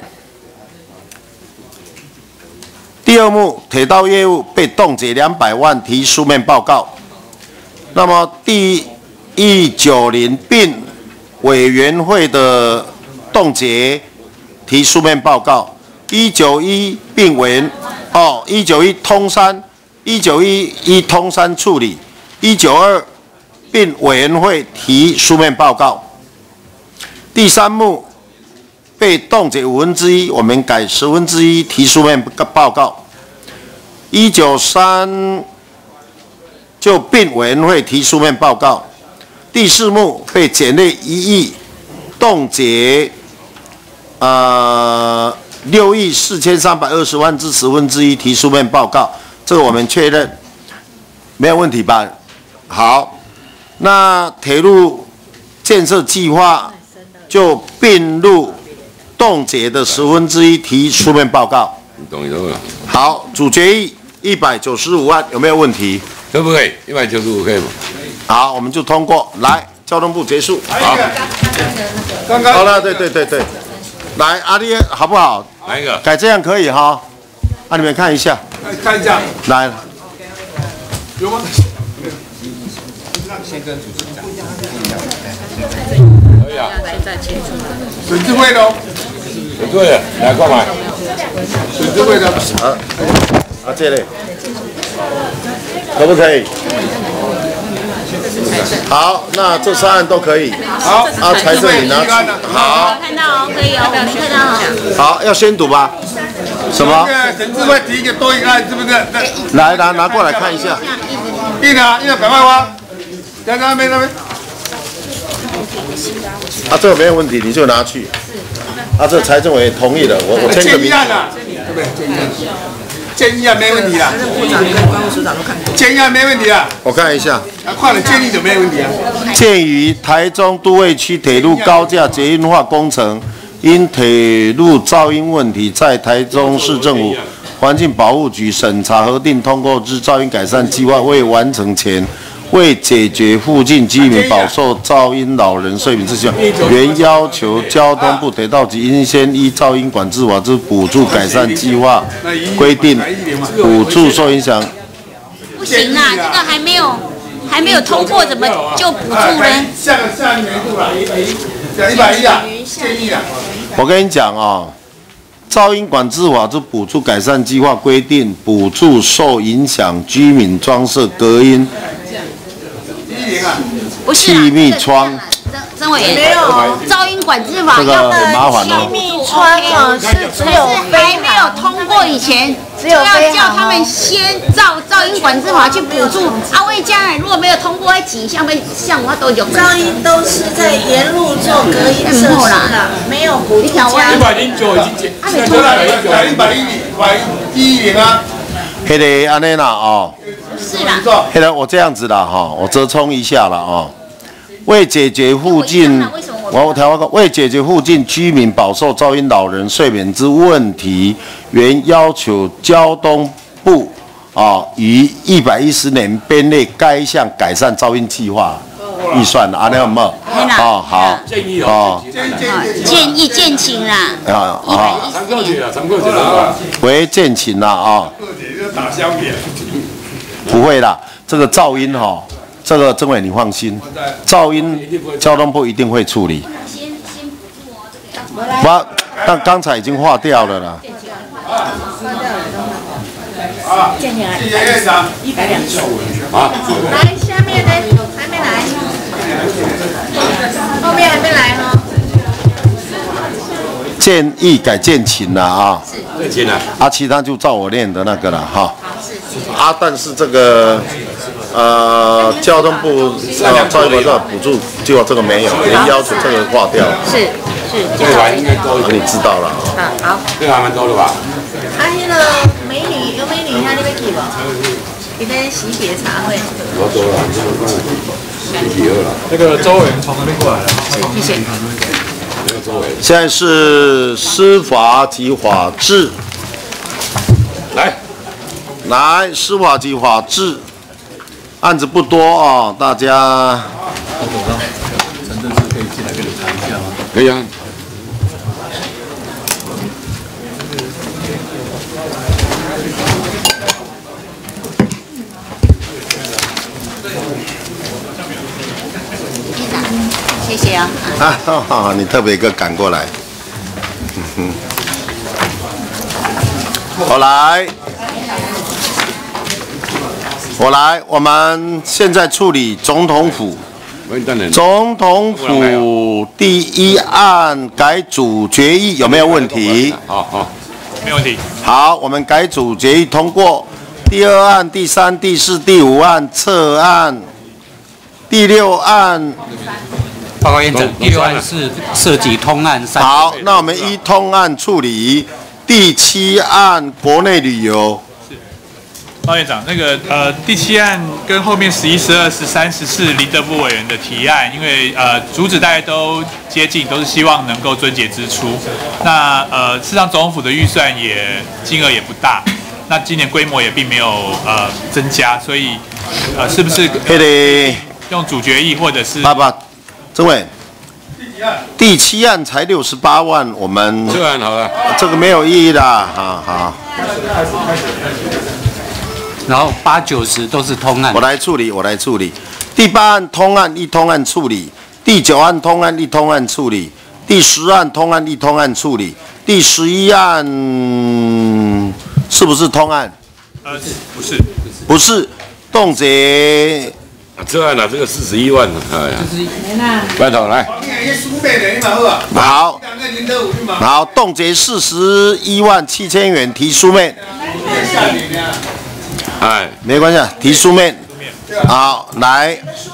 第二幕铁道业务被冻结两百万，提书面报告。那么第一九零并委员会的冻结提书面报告。一九一并委员哦，一九一通三，一九一一通三处理，一九二并委员会提书面报告。第三幕被冻结五分之一，我们改十分之一提书面报告。一九三就并委员会提书面报告。第四目被减列一亿，冻结呃六亿四千三百二十万之十分之一提书面报告，这个我们确认没有问题吧？好，那铁路建设计划就并入冻结的十分之一提书面报告。 懂意思了。 好，主决议一百九十五万有没有问题？ 可不可以？一百九十五可以吗？ 好，我们就通过。来，交通部结束。 好，刚刚好了，对对对对。来，阿弟好不好？ 哪一个？ 改这样可以哈。啊，你们看一下。 看一下。 来。 有吗？ 先跟主席讲。 可以啊。 水智慧的哦。 水智慧的，来购买。 水智慧的。 啊啊，这类。可不可以？好，那这三案都可以。 好， 啊，财政你拿去。好。 看到哦，可以哦，我们看到哦。 好，要先读吧。什么？ 沈智慧提一个多一个案，是不是？ 来，拿拿过来看一下。 印啊，印啊，赶快挖。在那边那边。 啊，这个没有问题，你就拿去。啊，这财政委同意了，我我签个名。 建议案啊，对不对？建议案。建议案没问题啦。部长跟关务署长都看过。建议案没问题啦。 我看一下。 啊，快点建议就没问题啊。 鉴于台中都会区铁路高架捷运化工程因铁路噪音问题，在台中市政府环境保护局审查核定通过之噪音改善计划未完成前，为解决附近居民饱受噪音扰人睡眠之需，原要求交通部铁道局应先依噪音管制法之补助改善计划规定，补助受影响。 不行啦，这个还没有还没有通过，怎么就补助呢？ 下个下年度了，一百一啊，建议啊。 我跟你讲哦，噪音管制法之补助改善计划规定，补助受影响居民装设隔音。 不是气密窗， 曾曾委员没有噪音管制法， 这个很麻烦哦。 气密窗啊是只有还没有通过以前，就要叫他们先照噪音管制法去补助。啊，为将来如果没有通过，几项被项我都有。 噪音都是在沿路做隔音设施的，没有补助加。 一百零九已经解，一百一百一百一零啊。 迄个安尼啦哦。 是啦。 迄个我这样子啦哈，我折冲一下啦哦。为解决附近，我我调个为解决附近居民饱受噪音扰人睡眠之问题，原要求交通部啊于一百一十年编列该项改善噪音计划预算，安尼有没有？哦，好， 建议哦， 建议建请啦。 啊啊， 常过去了，常过去了。 为建请啦啊。 打消灭。 不会啦，这个噪音哈、哦，这个政委你放心，噪音交通部一定会处理。我但刚才已经划掉了啦。 啊，谢谢院长，一百两十五。啊， 来，下面呢还没来，后面还没来哦。 建议改建请啦啊， 建请啦， 啊，其他就照我念的那个了哈。啊，但是这个呃，交通部呃噪音管制补助计划这个没有，连要求这个划掉。 是是， 这个玩应该多， 你知道了。 啊，好。 这个还蛮多的吧？ 啊，那个美女有美女，她那边去不？你在喜帖茶会。 多多了，十几二了。 那个周委从那边过来了。 谢谢。 现在是司法及法制， 来， 来司法及法制，案子不多啊、哦，大家。 陈政志可以进来跟你谈一下吗？ 可以啊。 谢谢啊。 啊，你特别一个赶过来。嗯哼。我来，我来，我们现在处理总统府总统府第一案改组决议有没有问题？ 好好， 没问题。 好，我们改组决议通过。第二案、第三、第四、第五案撤案，第六案。 报告院长，第六案是涉及通案三。 好，那我们依通案处理。第七案国内旅游。 报告院长，那个呃第七案跟后面十一、十二、十三、十四林德福委员的提案，因为呃主旨大概都接近，都是希望能够撙节支出。那呃事实上总统府的预算也金额也不大，那今年规模也并没有呃增加，所以呃是不是呃用主决议或者是？ 爸爸，政委。第七案才六十八万，我们这案好了， 这个没有意义的，好好。 然后八九十都是通案， 我来处理，我来处理。第八案通案一通案处理，第九案通案一通案处理，第十案通案一通案处理，第十一案是不是通案？ 呃，不是， 不是，冻结。 这案呢，这个四十一万，哎呀，班头来。好，好，冻结四十一万七千元，提书面。哎，没关系，提书面。好，来。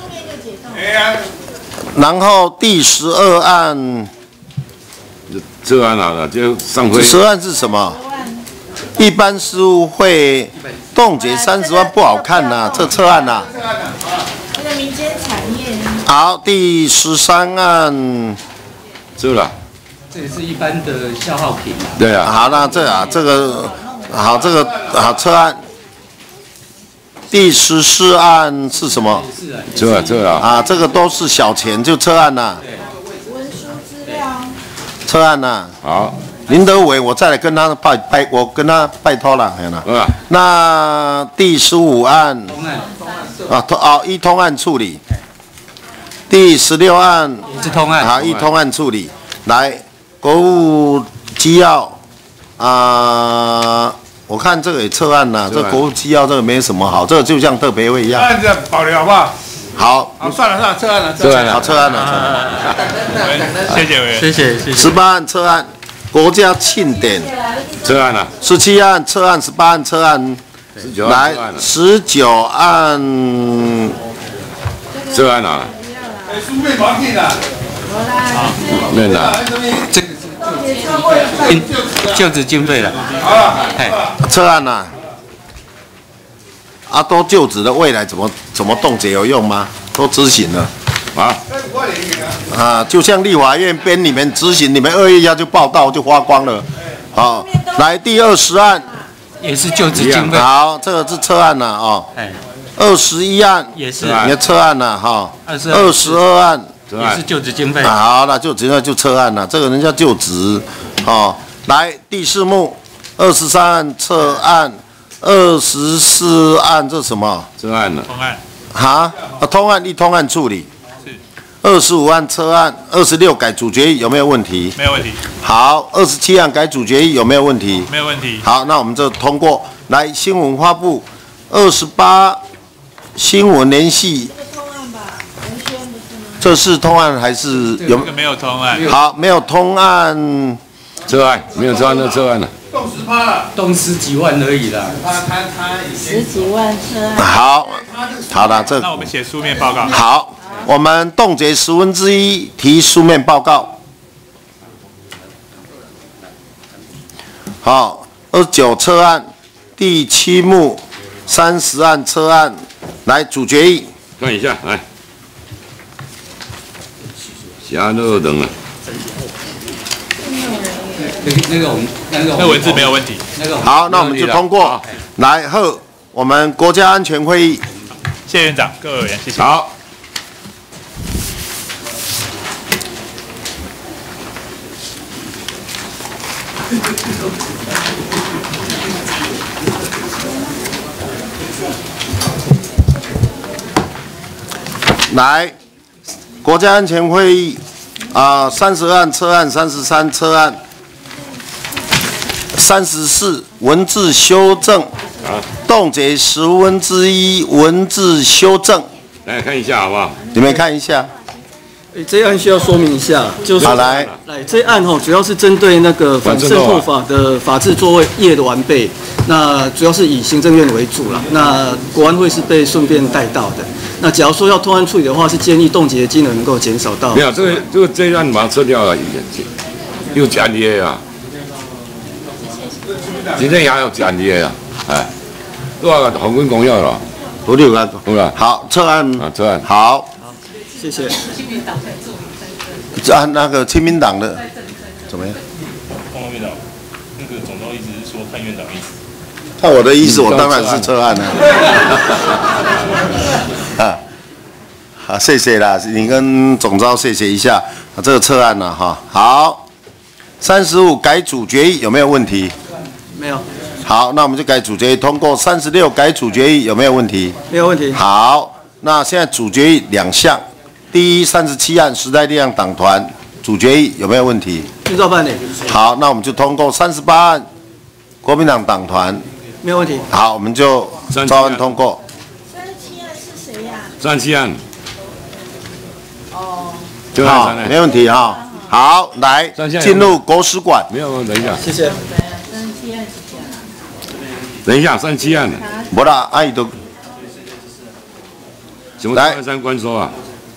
然后第十二案，这案好了，就上回。十二案是什么？一般事务会冻结三十万不好看呐、啊，这撤案呐、啊。 那个民间产业。 好，第十三案，这了。 这也是一般的消耗品。 对啊，好，那这啊，这个好，这个好撤案。第十四案是什么？这这啊，啊，这个都是小钱就撤案呐。 文书资料。 撤案呐。好。林德伟，我再来跟他拜拜，我跟他拜托了，哎呀，那第十五案，啊通啊一通案处理，第十六案是通案， 啊一通案处理，来国务机要啊，我看这个也撤案了，这国务机要这个没什么好，这个就像特别会一样， 案子保留好不好？ 好， 好，算了算了，撤案了， 撤案了，好，撤案了， 谢谢委员， 谢谢谢谢。 十八案撤案。国家庆典撤案了，十七案撤案，十八案撤案，来十九案撤案了。书面完毕了，面了， 这个就职经费了， 好了，撤案了。啊，都就职的未来怎么怎么冻结有用吗？都执行了。啊啊，就像立法院编你们执行，你们二月一号就报到就花光了。好，来第二十案也是就职经费。 好，这个是撤案了哦。哎，二十一案也是， 你要撤案了哈。二十二案也是就职经费。 好了，就直接就撤案了，这个人叫就职。哦，来第四幕二十三案撤案，二十四案这什么？撤案了。通案。哈，通案一通案处理。二十五案撤案，二十六改主决议有没有问题？ 没有问题。 好，二十七案改主决议有没有问题？ 没有问题。 好，那我们就通过。来，新闻发布，二十八新闻联系。这是通案还是有？ 这个没有通案。 好，没有通案。撤案，没有撤案就撤案了。 动十趴了， 动十几万而已啦。 他他他十几万撤案。 好，好了，这那我们写书面报告。 好。我们冻结十分之一，提书面报告。好，二十九撤案，第七幕三十案撤案，来主决议。看一下，来。下热等了。 那个那个我们那个那文字没有问题。 那个好，那我们就通过。来，贺我们国家安全会议。 谢谢院长，各位委员，谢谢。 好。来，国家安全会议啊，三十案撤案，三十三撤案，三十四文字修正，冻结十分之一文字修正。 来看一下好不好？ 你们看一下。 诶，这一案需要说明一下，就是好来来这一案哈，主要是针对那个反渗透法的法制作业的完备，那主要是以行政院为主啦。那国安会是被顺便带到的。那假如说要通案处理的话，是建议冻结金额能够减少到。 没有，这个这个这一案马上撤掉了，又减跌啊。今天也有减跌啊，哎，都要红军公要了， 不六个， 对吧？ 好，撤案啊，撤案。 好， 谢谢。 按那个亲民党的怎么样？ 黄院长，那个总召意思是说看院长意思。 看我的意思，我当然是撤案了。啊，好，谢谢啦，你跟总召谢谢一下，啊、这个撤案了哈。好，三十五改组决议有没有问题？ 没有。 好，那我们就改组决议通过。三十六改组决议有没有问题？ 没有问题。 好，那现在组决议两项，第一三十七案时代力量党团组决议有没有问题？ 依照办理。 好，那我们就通过三十八案国民党党团。 没有问题。 好，我们就照案通过。 三十七案是谁呀？ 三七案。 哦。 好，没问题哈。好，来进入国史馆。 没有，等一下。 谢谢。 三十七案是谁啊？ 等一下，三七案。 没啦，阿姨都。 什么三三关说啊？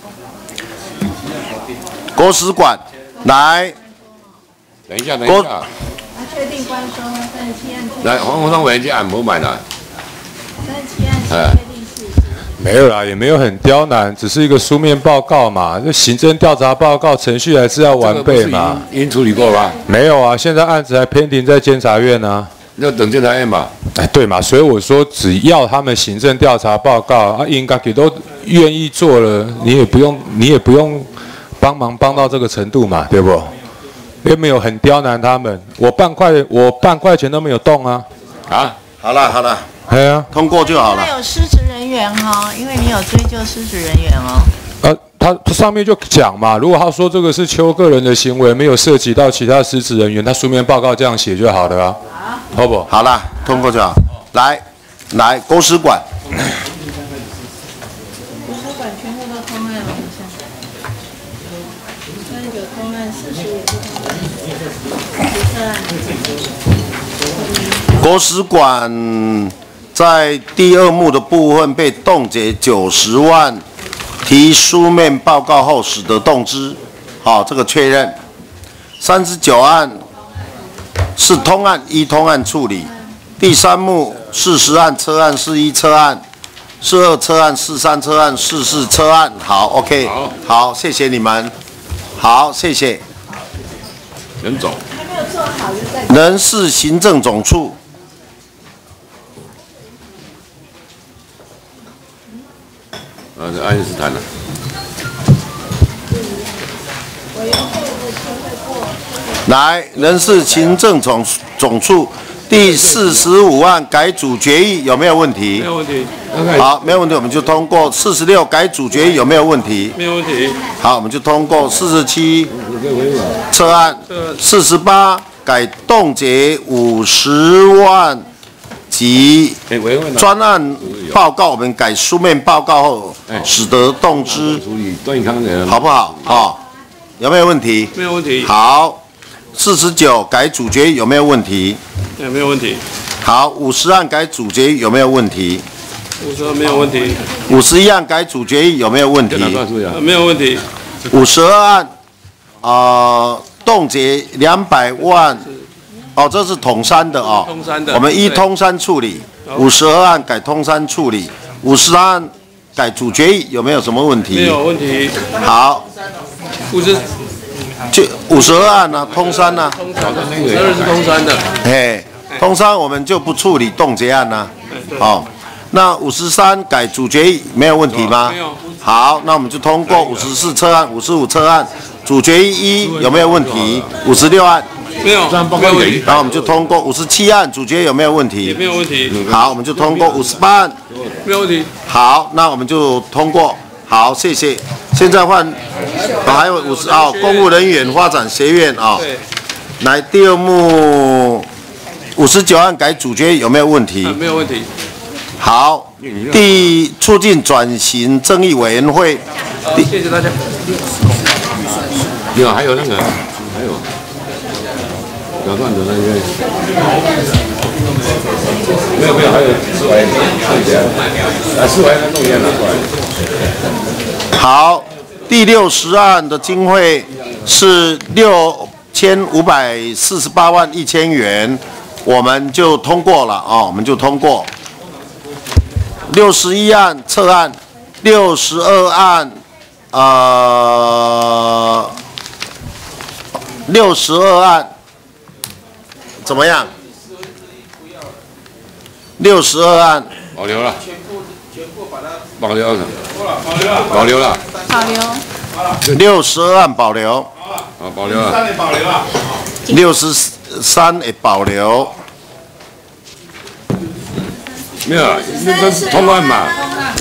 国史馆，来。 等一下，等一下。 确定关收吗？三十七案。 来，黄鸿昌委员这案不买了。 三十七案是确定事实。 没有啦，也没有很刁难，只是一个书面报告嘛。这行政调查报告程序还是要完备嘛。 已经处理过了吧？ 没有啊，现在案子还pending在监察院呢、啊。 要等监察院吧？ 哎，对嘛，所以我说只要他们行政调查报告啊，应该也都愿意做了，你也不用，你也不用帮忙帮到这个程度嘛，对不？又没有很刁难他们，我半块我半块钱都没有动啊。 啊， 好了好了， 哎呀， 通过就好了。 那有失职人员哈、哦，因为你有追究失职人员哦。 呃，他他上面就讲嘛，如果他说这个是邱个人的行为，没有涉及到其他失职人员，他书面报告这样写就好了啊。好不？ 好了，通过就好。来，来，国史馆。 国史馆全部都通案了，好像。三十九通案，四十五通案，十四案。 国史馆在第二幕的部分被冻结九十万，提书面报告后使得动之。好，这个确认。三十九案。是通案依通案处理，第三幕四十案车案四一车案，四二车案四三车案四四车案。好 ，OK， 好，好，谢谢你们，好，谢谢。 任总还没有做好就在。 人事行政总处。 呃，这爱因斯坦的。 来，人事行政总总处第四十五案改组决议有没有问题？ 没有问题。 好，没有问题，我们就通过。四十六改组决议有没有问题？ 没有问题。 好，我们就通过。四十七撤案。四十八改冻结五十万及专案报告，我们改书面报告后，使得动之，好不好？哦，有没有问题？ 没有问题。 好。四十九改组决议有没有问题？ 对，没有问题。 好，五十案改组决议有没有问题？ 五十案没有问题。 五十一案改组决议有没有问题？ 没有问题。 五十二案，啊、呃，冻结两百万，哦，这是统三的哦。 通三的。 我们依通三处理。五十二案改通三处理，五十案改组决议有没有什么问题？ 没有问题。 好。 五十。 就五十二案呢、啊，通三呢、啊， 五十二是通三的， 哎，通三我们就不处理冻结案呢、啊，哦，那五十三改组决议没有问题吗？ 没有。 好，那我们就通过五十四车案、五十五车案，组决议一有没有问题？五十六案没有，没有问题。 然后我们就通过五十七案，组决议有没有问题？ 也没有问题。 好，我们就通过五十八案， 没有问题。 好，那我们就通过。好，谢谢。现在换，哦、还有五十啊，公务人员发展学院啊、哦，来第二幕五十九案改组决议有没有问题？ 啊、没有问题。 好， 第促进转型正义委员会。 好，谢谢大家。 有还有那个还有两段的那个，没有没有，还有四维，来四维弄一下拿过来。 好，第六十案的经费是六千五百四十八万一千元，我们就通过了啊、哦，我们就通过。六十一案撤案，六十二案，呃，六十二案怎么样？六十二案保留了，保留了，保留了， 保留。 六十二案保留。 啊，保留了。 保留了。 六十三也保留。 没有，这是通案嘛。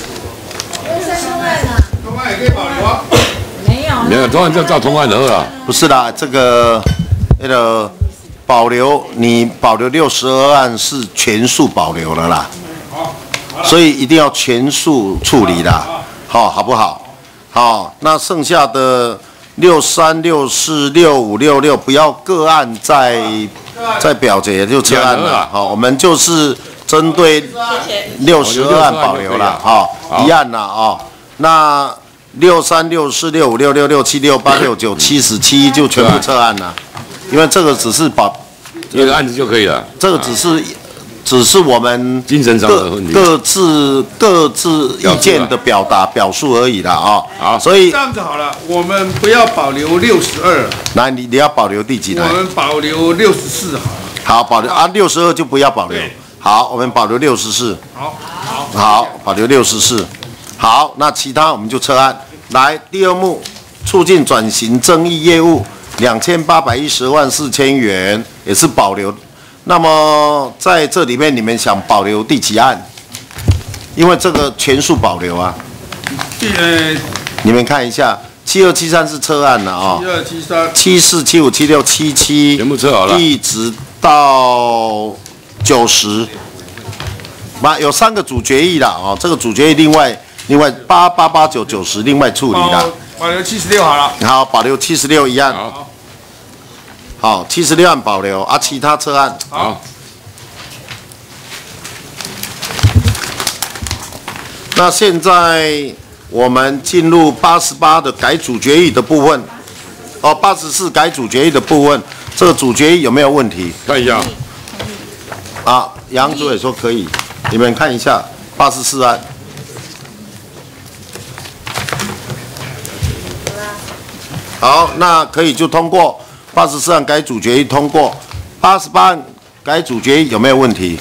通案也可以保留啊。 没有。 没有通案就照通案的了。 不是啦，这个那个保留，你保留六十二案是全数保留了啦。所以一定要全数处理啦，好，好不好？好，那剩下的六三、六四、六五、六六，不要个案再再表决就撤案了。好，我们就是针对六十二案保留了，哈，一案了啊。那六三、六四、六五、六六、六七、六八、六九、七十、七一就全部撤案了，因为这个只是保一个案子就可以了。 这个只是。只是我们精神上的问题， 各自各自意见的表达表述而已啦啊。 好， 所以这样子好了，我们不要保留六十二。 来，你你要保留第几台？ 我们保留六十四好了。 好，保留啊，六十二就不要保留。好，我们保留六十四。 好，好， 好，保留六十四。好，那其他我们就撤案。来，第二幕，促进转型正义业务两千八百一十万四千元，也是保留。那么在这里面，你们想保留第几案？因为这个全数保留啊。 第呃， 你们看一下，七二七三是撤案了啊、哦。 七二七三。 七四、七五、七六、七七， 全部撤好了， 一直到九十。那有三个主决议了啊、哦，这个主决议另外另外八八八九九十另外处理了。 保留七十六好了。 好，保留七十六一案。好。好，七十六案保留啊，其他撤案。 好。 那现在我们进入八十八的改主决议的部分。哦，八十四改主决议的部分，这个主决议有没有问题？ 看一下。 啊，杨主委说可以，你们看一下八十四案。好，那可以就通过。八十四案改主决议通过，八十八案改主决议有没有问题？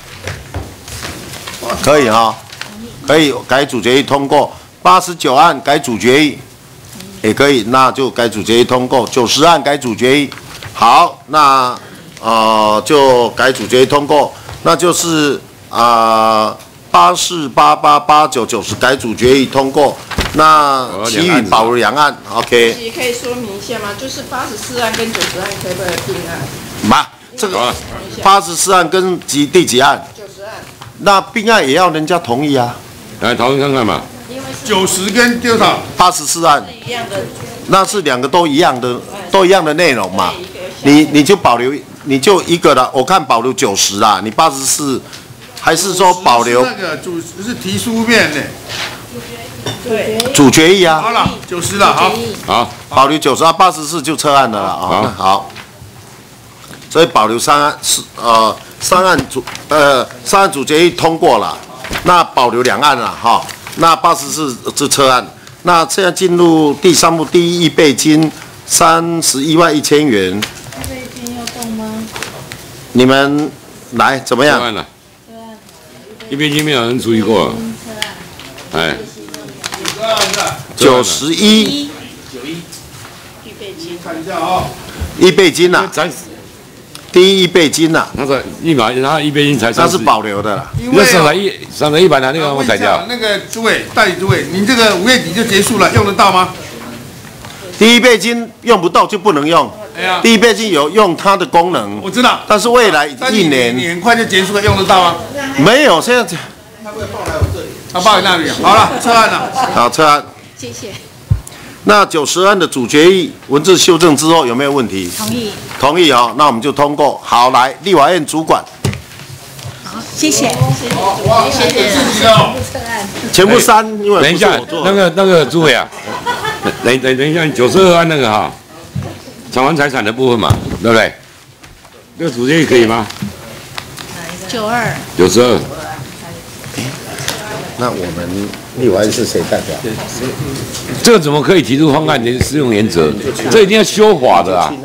可以哈，可以改主决议通过。八十九案改主决议也可以，那就改主决议通过。九十案改主决议，好，那呃就改主决议通过，那就是啊八四、八八、八九、九十改主决议通过。那其余保留两案 ，OK。 也可以说明一下吗？就是八十四案跟九十案可不可以并案？ 嘛，这个八十四案跟几第几案？ 九十案。 那并案也要人家同意啊。 来讨论看看嘛。 九十跟多少？ 八十四案。 一样的。 那是两个都一样的，都一样的内容嘛。你你就保留，你就一个了。我看保留九十啦，你八十四，还是说保留？ 那个主是提书面的。 对， 主决议啊。 好了，九十了，好， 好， 保留九十啊，八十四就撤案的了啊。好，所以保留三案是呃三案主呃三案主决议通过了，那保留两案了哈。那八十四就撤案。那现在进入第三幕，第一预备金三十一万一千元。 预备金要动吗？ 你们来怎么样？ 撤案了。预备金没有人处理过。哎。 九十一， 九一，预备金， 看一下啊， 预备金呐，第一预备金呐， 那个一百，他预备金才那是保留的啦， 那省了一省了一百的那个我改掉。 那个诸位代理诸位，您这个五月底就结束了，用得到吗？ 第一预备金用不到就不能用， 哎呀， 第一预备金有用它的功能， 我知道， 但是未来一年你很快就结束了，用得到吗？ 没有，现在。 他会报来。 啊，报给那里。好了，撤案了。 好，撤案。 谢谢。 那九十案的主决议文字修正之后有没有问题？ 同意。 同意哦，那我们就通过。好，来，立法院主管。 好，谢谢。 谢谢。 全部删，因为等一下，那个那个诸位啊，等等等一下，九十二案那个哈，偿还财产的部分嘛，对不对？这个主决议可以吗？ 九二。 九十二。 那我们立法院是谁代表？ 这个怎么可以提出方案的适用原则？这一定要修法的啊！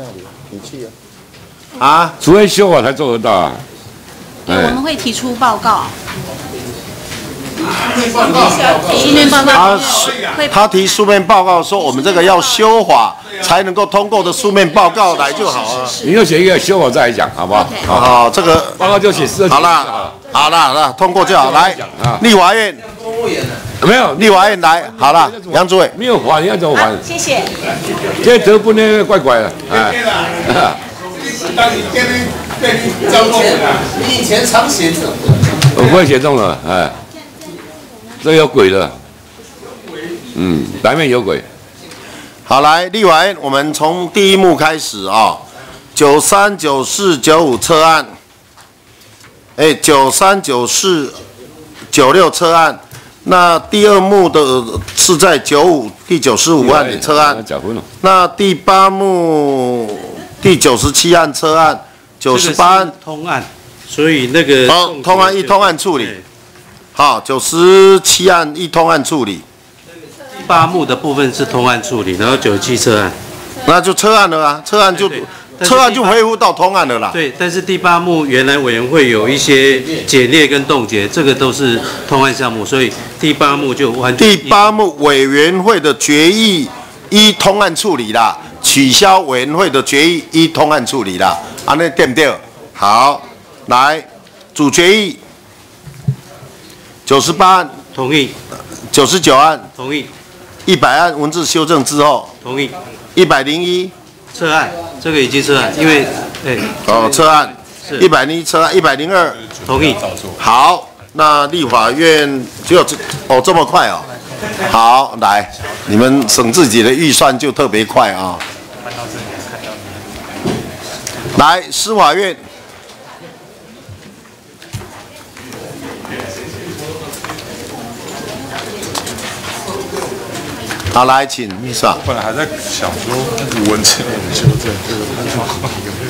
啊， 除非修法才做得到啊！ 我们会提出报告。 书面报告。他他提书面报告说，我们这个要修法才能够通过的书面报告来就好啊。 你就写一个修法再来讲，好不好？ 好，这个报告就写四。 好了，好了，好了，通过就好。来，立法院。 没有， 立法院来，好了，杨主委没有还，你要怎么还？ 谢谢。 这得不那个怪怪的，哎。 当你天天被你交动了，你以前常写这种。 我不会写中了，哎。这有鬼的，嗯，白面有鬼。 好，来，立法院，我们从第一幕开始啊，九三、九四、九五撤案，哎，九三、九四、九六撤案。那第二幕的是在九五第九十五案的撤案，那第八幕第九十七案撤案，九十八案通案，所以那个哦，通案一通案处理，好，九十七案一通案处理， 第八幕的部分是通案处理，然后九十七撤案， 那就撤案了啊，撤案就撤案就恢复到通案了啦。 对，但是第八幕原来委员会有一些解列跟冻结，这个都是通案项目，所以第八幕就完全。 第八幕委员会的决议依通案处理啦，取消委员会的决议依通案处理啦，安尼对不对？好，来主决议，九十八案同意， 九十九案同意， 一百案文字修正之后同意， 一百零一撤案，这个已经撤案，因为哎哦撤案，一百零一撤案，一百零二同意。 好，那立法院只有这哦这么快哦。好，来，你们省自己的预算就特别快啊。来，司法院。好，来，请秘书长。 本来还在想说古文字我们修正这个判状况有没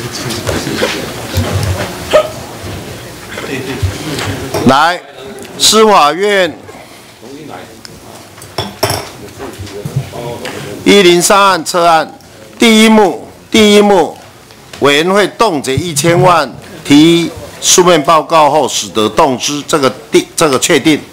有来，司法院一零三案撤案，第一幕，第一幕，委员会冻结一千万，提书面报告后，使得动之，这个定，这个确定。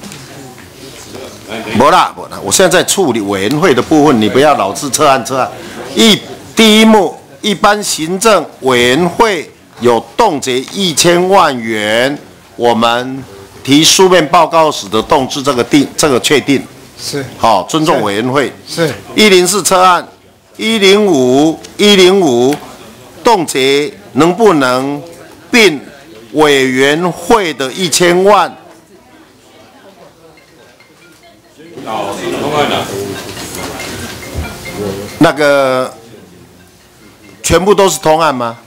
没啦，没啦，我现在在处理委员会的部分，你不要老是撤案撤案。一第一幕，一般行政委员会有冻结一千万元，我们提书面报告使得动之，这个定，这个确定。 是。 好，尊重委员会。 是。 一零四撤案，一零五一零五冻结能不能并委员会的一千万？那个全部都是通案吗？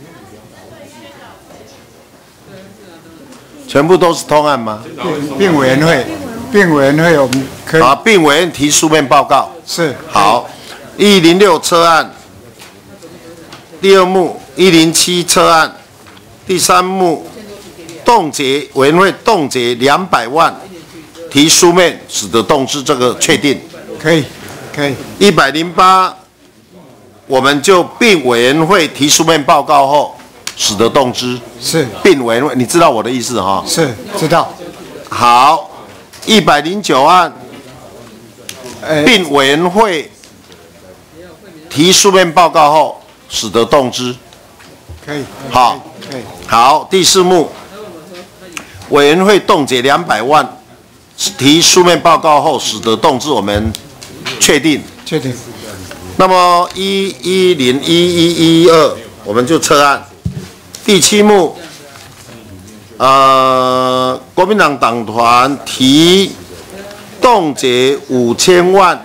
全部都是通案吗？ 并委员会，并委员会我们可以。 啊，并委员提书面报告。 是。 好，一零六撤案，第二幕一零七撤案，第三幕冻结委员会冻结两百万。提书面使得动之，这个确定， 可以，可以。 一百零八，我们就并委员会提书面报告后，使得动之。 是。 并委员会，你知道我的意思哈？ 是，知道。 好，一百零九案，并委员会提书面报告后，使得动之。 可以。 好， 可以。 好，第四幕，委员会冻结两百万。提书面报告后，使得动之，我们确定。 确定。 那么一一零一一一二，我们就撤案。第七幕，呃，国民党党团提冻结五千万，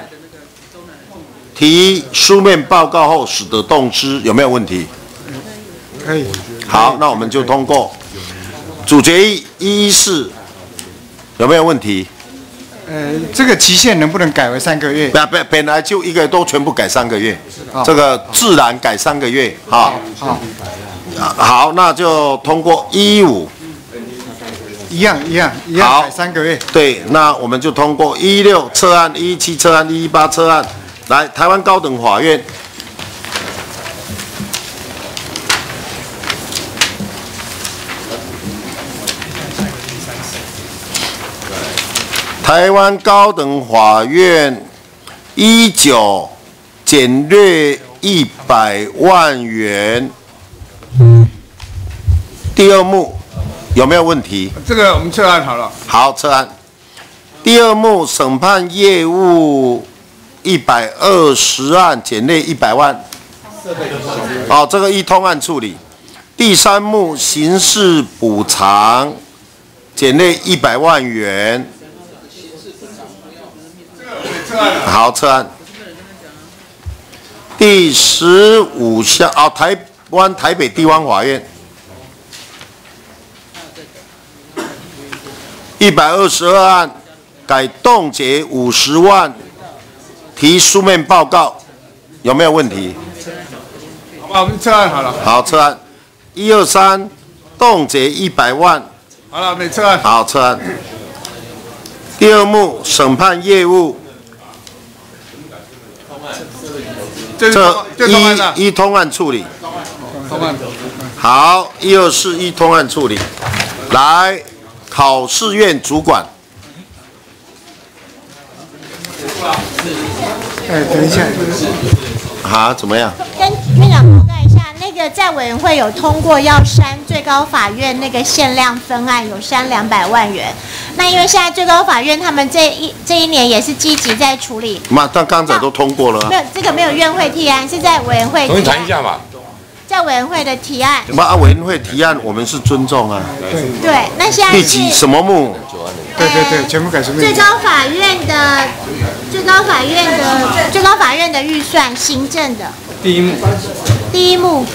提书面报告后使得动支，有没有问题？ 可以。 好，那我们就通过。主决议一一四有没有问题？ 呃，这个期限能不能改为三个月？ 本本本来就一个都全部改三个月， 好这个自然改三个月，哈。 好， 好，那就通过一一五。 一样一样一样改三个月。 对，那我们就通过一一六撤案、一一七撤案、一一八撤案。来，台湾高等法院。台湾高等法院一九减略一百万元，第二目有没有问题？ 这个我们撤案好了。 好，撤案。第二目审判业务一百二十案，减列一百万。好，这个一通案处理。第三目刑事补偿，减列一百万元。好，撤案。第十五项啊，台湾台北地方法院一百二十二案，改冻结五十万，提书面报告，有没有问题？ 好吧，我们撤案好了。 好，撤案。一二三，冻结一百万。 好了，我们撤案。 好，撤案。第二目审判业务。这一一通案处理， 通案。 好，一二四一通案处理。来，考试院主管。 哎，等一下。 啊，怎么样？ 跟院长报告一下，那个在委员会有通过要删最高法院那个限量分案，有删两百万元。那因为现在最高法院他们这一这一年也是积极在处理。 嘛，但刚才都通过了。 没有，这个没有院会提案，是在委员会。 重新谈一下嘛。 在委员会的提案。 嘛，啊，委员会提案，我们是尊重啊。 对。对，那现在第几什么目？ 对对对，全部改成。 最高法院的最高法院的最高法院的预算，行政的。 第一幕。 第一幕。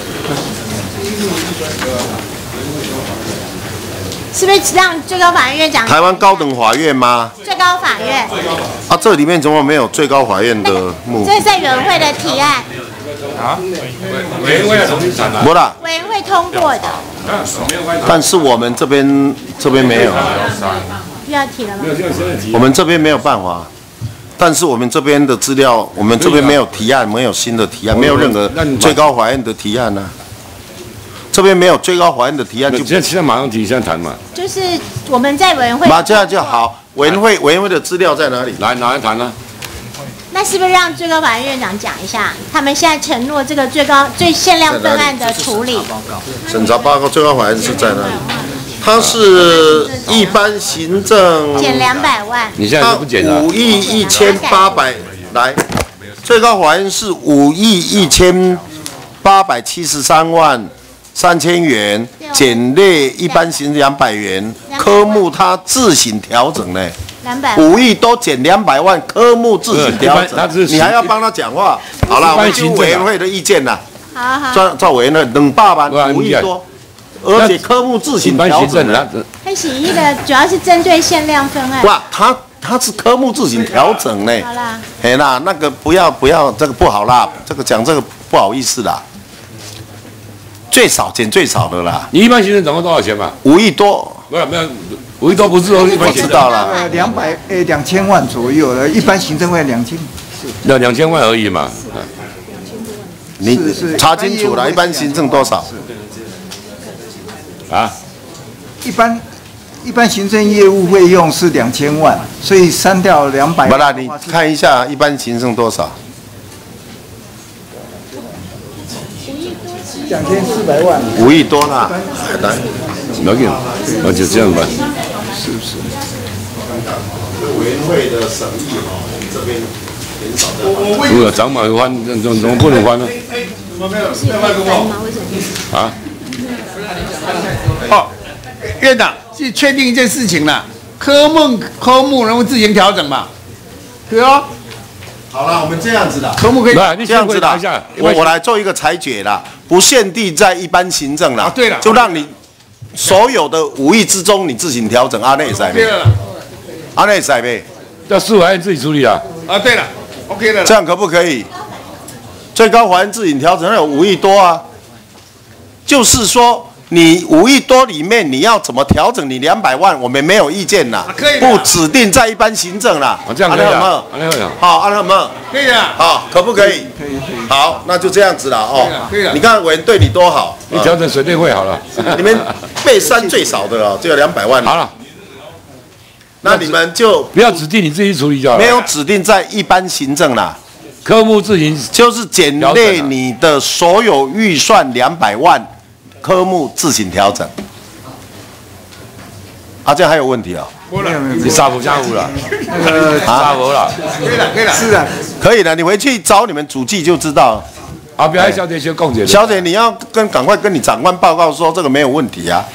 是不是让最高法院院长？ 台湾高等法院吗？ 最高法院。 啊，这里面怎么没有最高法院的目？ 这是在委员会的提案。 啊？委员会要重新谈啊？ 不啦。 委员会通过的。 但是我们这边这边没有。 又要提了吗？ 我们这边没有办法。但是我们这边的资料，我们这边没有提案，没有新的提案，没有任何最高法院的提案呢、啊。这边没有最高法院的提案就， 现在现在马上提，现在谈嘛。 就是我们在委员会。 马这样就好，委员会委员会的资料在哪里？ 来拿来谈呢、啊？ 那是不是让最高法院院长讲一下，他们现在承诺这个最高最限量分案的处理？ 审查报告，最高法院是在哪里？它是一般行政减两百万， 你现在不减了？ 五亿一千八百来，最高法院是五亿一千八百七十三万三千元，减列一般行两百元，科目它自行调整呢。五亿都减两百万，科目自行调整，你还要帮他讲话？好了，我们听委员会的意见啦。 好好。 照照委员会两百万，五亿多。而且科目自行调整的， 它洗衣的主要是针对限量分案。 哇，它它是科目自行调整呢。 好啦。 嘿啦，那个不要不要，这个不好啦，这个讲这个不好意思啦。最少减最少的啦。 你一般行政总共多少钱嘛？ 五亿多。 没有没有，五亿多不是说一般行政。 我知道了。 呃，两百诶两千万左右的，一般行政会两千。 那两千万而已嘛。 你查清楚了，一般行政多少？ 啊， 一般一般行政业务费用是两千万，所以删掉两百。 不啦，你看一下一般行政多少？ 两千四百万。 五亿多啦，来， 没有，那就这样吧。 是不是？ 委员会的审议哈，我们这边减少的。 如果涨满翻，怎怎怎么不能翻呢？ 怎么没有？没有卖给我。 啊？ 哦，院长，去确定一件事情了。 科目科目能够自行调整嘛？可哦。 好了，我们这样子的， 科目可以这样子的，我我来做一个裁决啦，不限定在一般行政啦。 啊，对了， 就让你所有的五亿之中你自行调整，阿内塞呗。阿内塞呗。 要司法院自己处理啊。 啊，对了 ，OK 的。 这样可不可以？最高法院自行调整，那有五亿多啊。就是说。你五亿多里面你要怎么调整？你两百万，我们没有意见啦， 可以不指定在一般行政啦。 这样可以啊？ 好，安乐么？ 可以啊。 好，可不可以？可以，可以。好，那就这样子了哦。 可以了。 你看委员对你多好， 你调整水电费好了。 你们备三最少的哦，只有两百万。 好了， 那你们就不要指定，你自己处理就好了。 没有指定在一般行政啦， 科目自行就是减列你的所有预算两百万。科目自行调整，啊，这样还有问题啊？ 没有没有， 你杀不下户了， 那个杀不了， 可以了可以了， 是啊，可以的，你回去找你们主计就知道。 啊，不要小姐先共解。 小姐，你要跟赶快跟你长官报告说这个没有问题啊。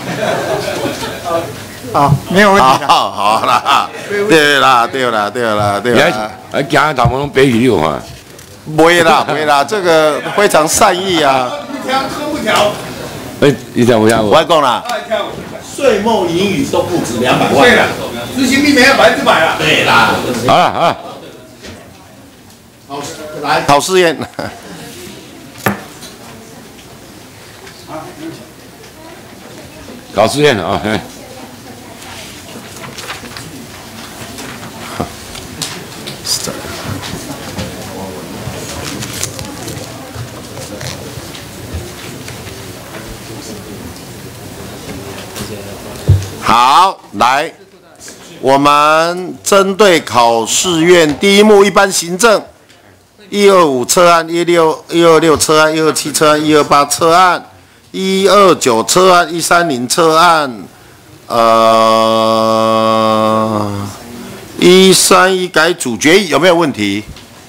好，没有问题的。 好，好啦，对啦，对啦，对啦，对啦。 哎，今日他们北语六啊。 不会啦，不会啦，这个非常善意啊。 一条科目条。 哎，你讲我讲我。我讲啦，税后盈余都不止两百万。 对了，执行力没有百分之百了。 对啦。 好了啊。 好，来考试验。 考试验啊，哎。 是的。好，来，我们针对考试院第一目一般行政，一二五测案，一六一二六测案，一二七测案，一二八测案，一二九测案，一三零测案，呃，一三一改主决议有没有问题？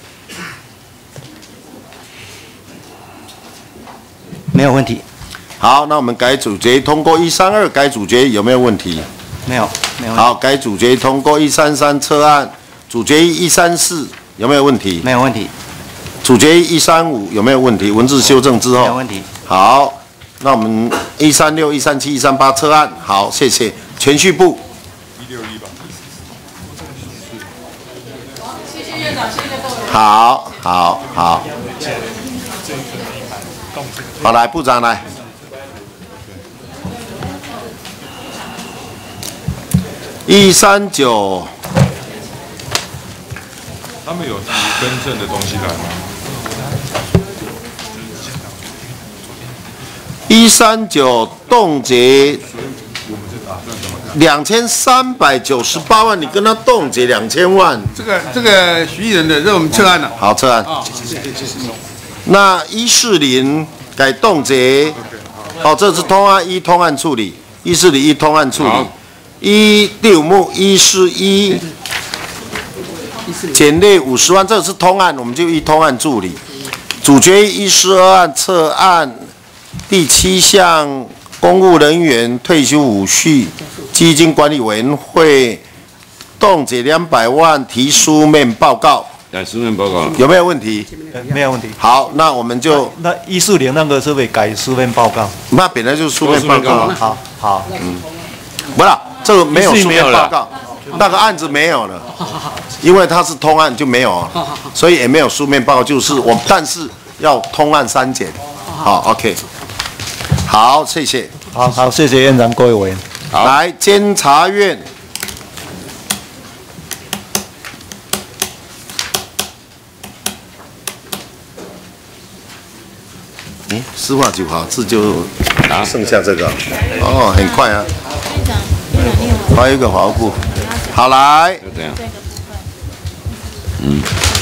没有问题。 好，那我们改主决议通过一三二改主决议有没有问题？ 没有，没有问题。 好，改主决议通过一三三测案，主决议一三四有没有问题？ 没有问题。 主决议一三五有没有问题？文字修正之后。 没有问题。 好，那我们一三六、一三七、一三八测案，好，谢谢。全序部。 一六一吧。 谢谢院长，谢谢各位。 好，好，好。好，来，部长来。一三九， 他们有提更正的东西来吗？ 一三九冻结两千三百九十八万，你跟他冻结两千万。 这个这个徐艺人的，这我们撤案了。 好，撤案。 啊， 那一四零改冻结，好，这是通案一通案处理，一四零一通案处理。一第五目一四一减列五十万，这是通案，我们就一通案处理。主决议一四二案测案第七项公务人员退休抚恤基金管理委员会冻结两百万，提书面报告。 来书面报告有没有问题？ 没有问题。 好，那我们就那一四零那个是不是改书面报告？ 那本来就是书面报告。 好好， 嗯，不是。这个没有书面报告，那个案子没有了，因为它是通案就没有啊，所以也没有书面报告，就是我，但是要通案删减。好 ，OK， 好，谢谢。 好好，谢谢院长，各位委员。 来，监察院。哎，司法局好，这就剩下这个，哦，很快啊。还有一个法务部，好来， 就这样。嗯。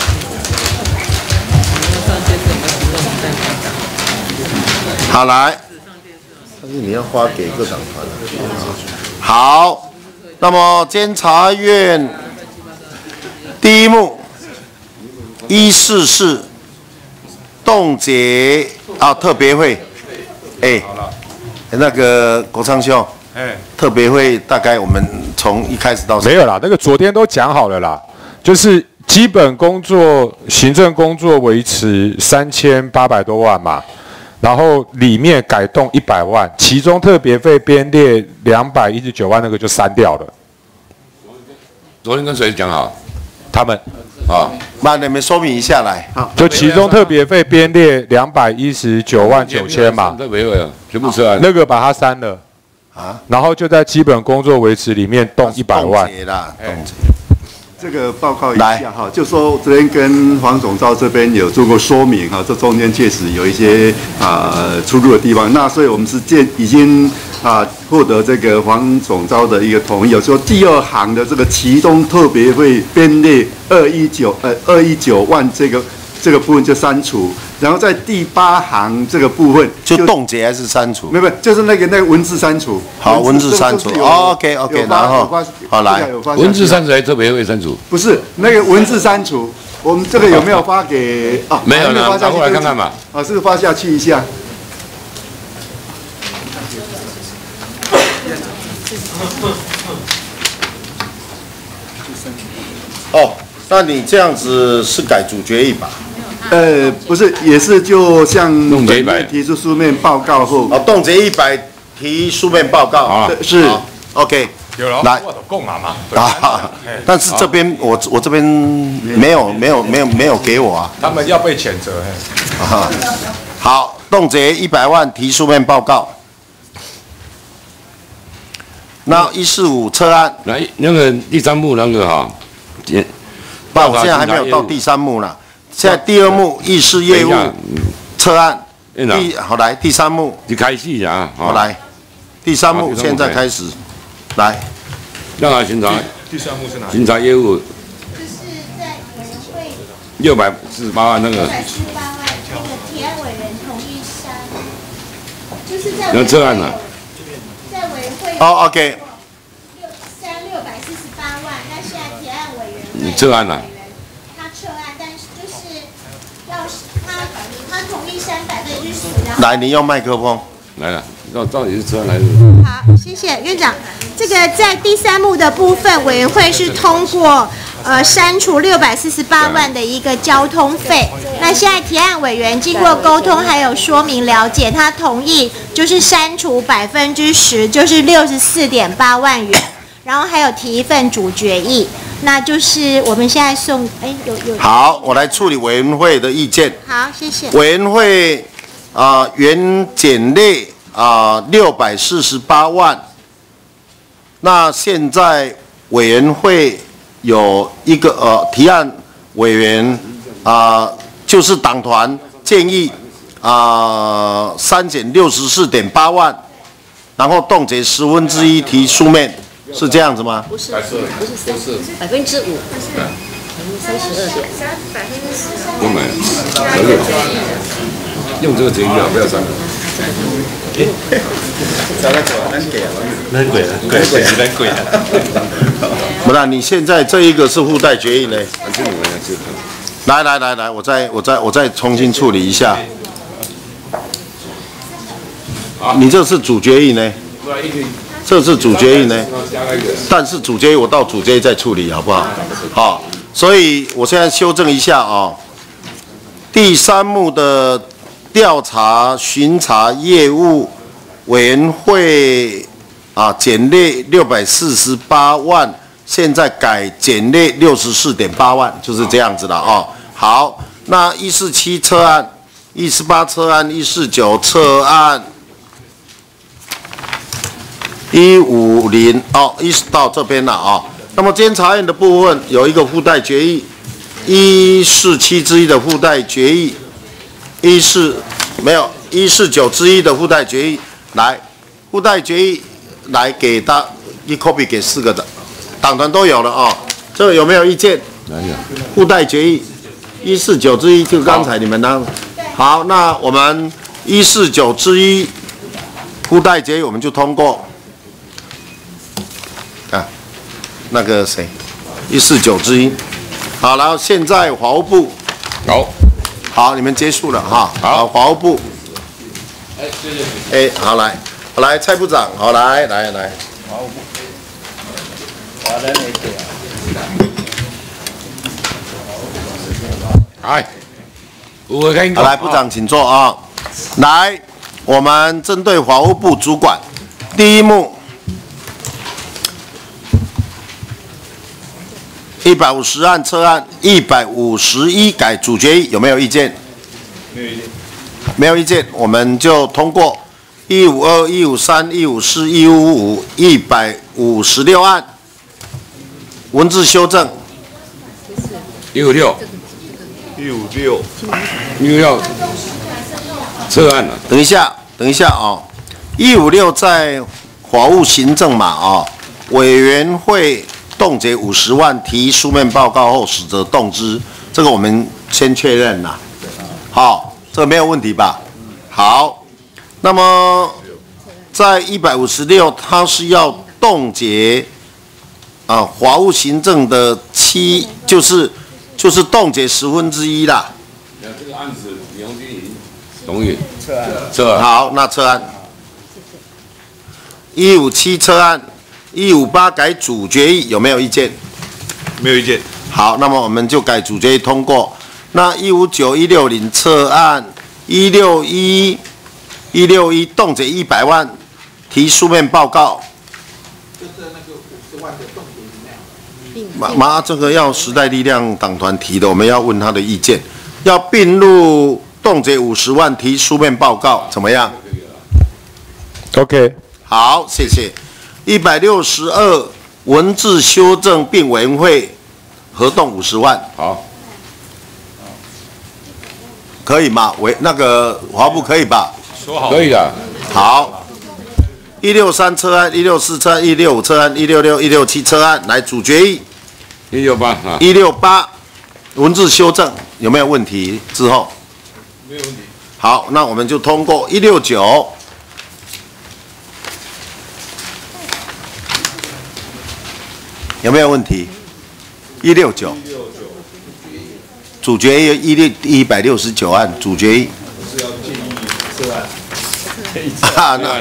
好来，但是你要发给各党团。好，那么监察院第一目一四四冻结啊特别会，哎，那个国昌兄。哎，特别会大概我们从一开始到没有啦，那个昨天都讲好了啦，就是基本工作、行政工作维持三千八百多万嘛，然后里面改动一百万，其中特别费编列两百一十九万，那个就删掉了。 昨天跟谁讲好？ 他们啊，那你们说明一下来。 好，就其中特别费编列两百一十九万九千嘛， 特别费啊，全部吃完。 那个把它删了啊，然后就在基本工作维持里面动一百万。 这个报告一下哈，就说昨天跟黄总召这边有做过说明哈，这中间确实有一些啊、呃、出入的地方，那所以我们是建已经啊获得这个黄总召的一个同意，有说第二行的这个其中特别会编列二一九呃二一九万这个这个部分就删除，然后在第八行这个部分就冻结还是删除？ 没有没有，就是那个那个文字删除。 好，文字删除。OK OK， 然后好来， 文字删除还特别会删除？ 不是那个文字删除，我们这个有没有发给啊？ 没有呢，拿过来看看吧。 啊，是不是发下去一下？ 哦，那你这样子是改主决议吧？ 呃，不是，也是就像本院提出书面报告后， 哦，冻结一百提书面报告啊，是 OK。 有了， 来， 我都供了嘛。 啊，但是这边我我这边没有没有没有没有给我啊。 他们要被谴责。 啊，好，冻结一百万提书面报告。那一四五车案， 来那个第三幕那个哈， 不，我现在还没有到第三幕呢。现在第二幕议事业务车案，第好来第三幕就开始啊， 好来第三幕现在开始，来， 让他巡查。 第三幕是哪？ 巡查业务就是在委员会六百四十八万那个。 六百四十八万那个提案委员同意删，就是在那车案呢？ 在委员会哦 OK。 六删六百四十八万，那现在提案委员会撤案了。 他撤案，但是就是要他他同意删百分之十。 来，你用麦克风。 来了，到到底是车案还是？ 好，谢谢院长。这个在第三幕的部分，委员会是通过呃删除六百四十八万的一个交通费。那现在提案委员经过沟通还有说明了解，他同意就是删除百分之十，就是六十四点八万元，然后还有提一份主决议，那就是我们现在送哎有有。 好，我来处理委员会的意见。 好，谢谢。 委员会啊、呃、原减列啊六百四十八万。那现在委员会有一个呃提案委员啊、呃，就是党团建议啊、呃、删减六十四点八万，然后冻结十分之一提书面，是这样子吗？ 不是，不是三，百分之五，百分之三十二点。百分之十。 不买，可以用这个决议啊，不要删。 很贵了，贵贵很贵了。不然你现在这一个是附带决议呢？来来来来，我再我再我再重新处理一下。你这是主决议呢？这是主决议呢？但是主决议我到主决议再处理好不好？好，所以我现在修正一下哦。第三幕的调查巡查业务委员会啊，减列六百四十八万，现在改减列六十四点八万，就是这样子的哦。好，那一四七车案、一四八车案、一四九车案、一五零哦，一直到这边了啊、哦。那么监察院的部分有一个附带决议，一四七之一的附带决议，一四没有一四九之一的附带决议，来附带决议。来给大一 copy 给四个的，党团都有了哦。这个有没有意见？附带决议一四九之一，就刚才你们那。好，那我们一四九之一附带决议我们就通过。啊，那个谁，一四九之一。好，然后现在法务部。 好。 好，你们结束了哈。好，法务部。哎，谢谢。哎，好来。好来，蔡部长，好来来来。 哎，我跟你来，部长请坐啊。来，我们针对法务部主管，第一幕一百五十案撤案，一百五十一改主决议，有没有意见？ 没有意见。 没有意见，我们就通过一五二、一五三、一五四、一五五、一百五十六案文字修正。 一五六。 一五六。 一五六。撤案了。 等一下，等一下哦。一五六在法务行政嘛哦，委员会冻结五十万，提书面报告后使得动之，这个我们先确认啦。好。这个没有问题吧？好，那么在一百五十六，它是要冻结啊，法务行政的七，就是就是冻结十分之一啦。 这个案子，杨经理同意撤案， 撤案。 好，那撤案。一五七撤案，一五八改主决议，有没有意见？ 没有意见。 好，那么我们就改主决议通过。那一五九、一六零撤案，一六一、一六一冻结一百万，提书面报告。 就是那个五十万的冻结里面。 妈妈，这个要时代力量党团提的，我们要问他的意见，要并入冻结五十万，提书面报告，怎么样 ？OK。 好，谢谢。一百六十二文字修正并委员会合动五十万。 好。 可以吗？委那个华部可以吧？ 说好。可以的。 好。一六三撤案，一六四撤案，一六五撤案，一六六、一六七撤案，来主决议。 一六八啊。 一六八文字修正有没有问题？之后。 没有问题。 好，那我们就通过一六九。有没有问题？一六九。主决议一六一百六十九案主决议。 是要建议撤案。 啊，那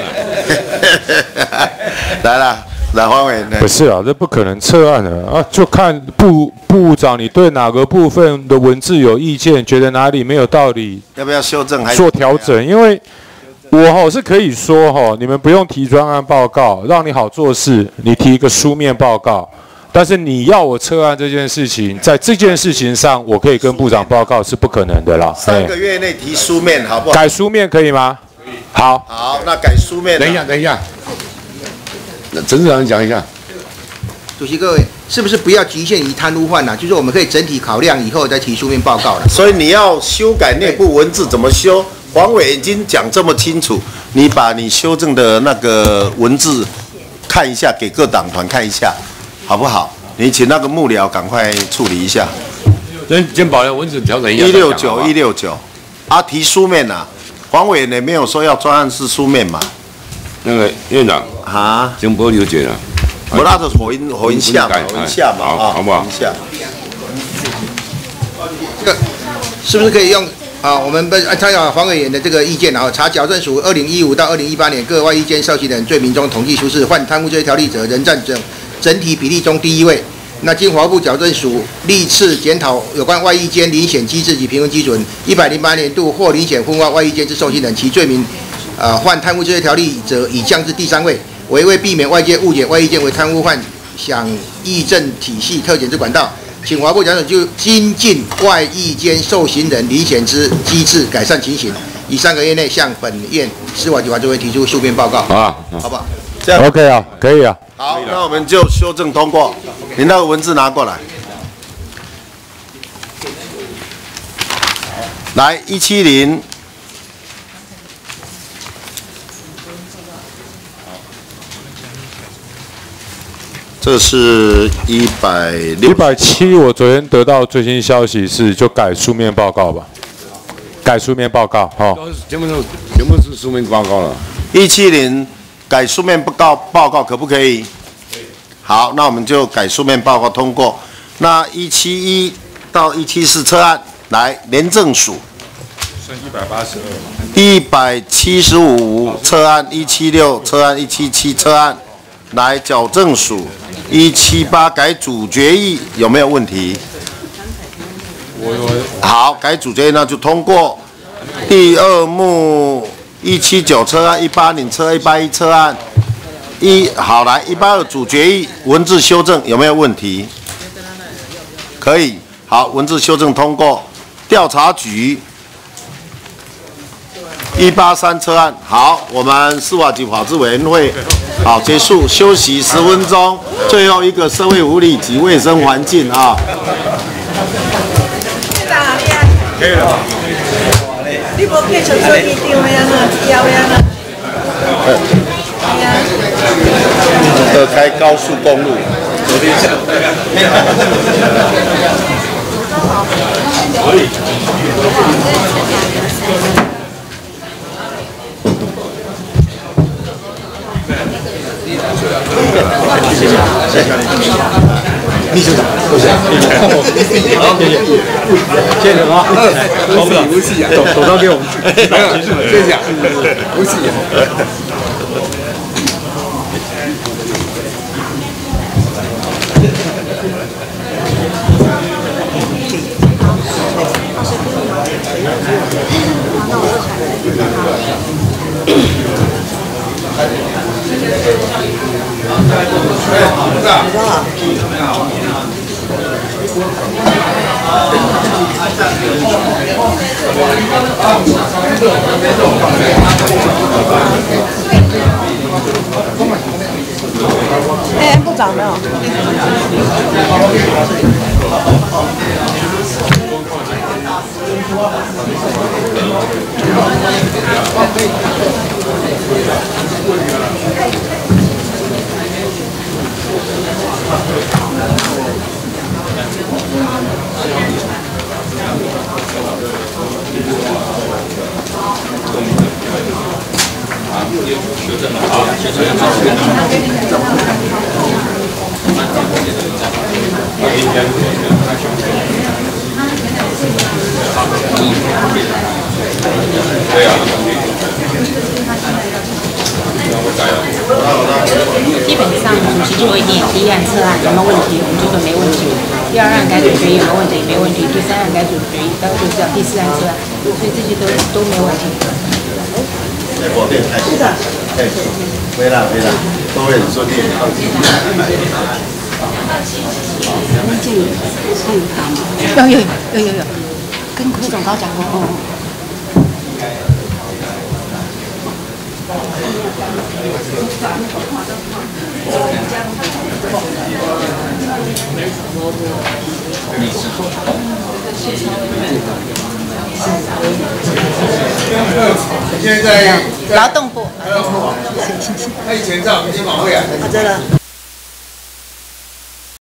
来了，来黄伟。 不是啊，这不可能撤案的啊！就看部部长你对哪个部分的文字有意见，觉得哪里没有道理， 要不要修正？还做调整？因为我哈是可以说哈，你们不用提专案报告，让你好做事，你提一个书面报告。但是你要我撤案这件事情，在这件事情上，我可以跟部长报告是不可能的啦。 三个月内提书面，好不好？ 改书面可以吗？可以。好。 好，那改书面。 等一下，等一下。那陈市长讲一下。 主席各位，是不是不要局限于贪污犯啊？就是我们可以整体考量以后再提书面报告了。 所以你要修改内部文字怎么修？黄伟已经讲这么清楚，你把你修正的那个文字看一下，给各党团看一下。好不好？你请那个幕僚赶快处理一下。 先先把文字调整一下。 一六九一六九，啊，提书面呐、啊。黄伟也没有说要专案是书面嘛。 那个院长啊， 经波了解了。 不，那就是火音火音下嘛，火音下嘛，啊， 好不好？ 下。 这个是不是可以用啊？我们参考黄委员的这个意见，然后查矫正署二零一五到二零一八年各外役监受刑人罪名中统计数字，犯贪污罪条例者，仍占整。整体比例中第一位。那经法务部矫正署历次检讨有关外役监遴选机制及评分基准，一百零八年度获遴选分发外役监之受刑人，其罪名，呃，犯贪污罪条例者已降至第三位。为为避免外界误解外役监为贪污犯享议政体系特检之管道，请法务部矫正就精进外役监受刑人遴选之机制，改善情形，以三个月内向本院司法及法制委提出书面报告。 啊， 好不好？ 这样 OK 啊，可以啊。 好，那我们就修正通过。你那个文字拿过来。来，一七零。这是一百六。 一百七，我昨天得到最新消息是就改书面报告吧。改书面报告，好。 全部都全部是书面报告了。 一七零改书面报告报告可不可以？好，那我们就改书面报告通过。那一七一到一七四撤案，来廉政署。 剩一百八十二。 一百七十五撤案，一七六撤案，一七七撤案。 来，矫正署一七八改组决议有没有问题？好，改组决议那就通过。第二目一七九车案、一八零车、一八一车案，一好来一八二组决议文字修正有没有问题？可以，好，文字修正通过。调查局一八三车案，好，我们司法及法制委员会好结束，休息十分钟。最后一个社会福利及卫生环境啊。可以了。 你无继续做议长的啊？要的啊？ 这开高速公路。可以。谢谢，谢谢。秘书长，谢谢。好，谢谢。谢谢啊。好不了，不是，手手刀给我们。没有，谢谢。不是。 哎，部长没有。 对啊。 基本上主席就会念第一案、测案有没有问题，我们就说没问题；第二案改组决议有没有问题，没问题；第三案改组决议，当然就是要第四案测案，所以这些都都没问题。 是的。哎，没了没了，都会很顺利。 有有有有有，跟柯总高讲过哦。 现在在劳动部， 他以前在我们金保会啊。 我知道。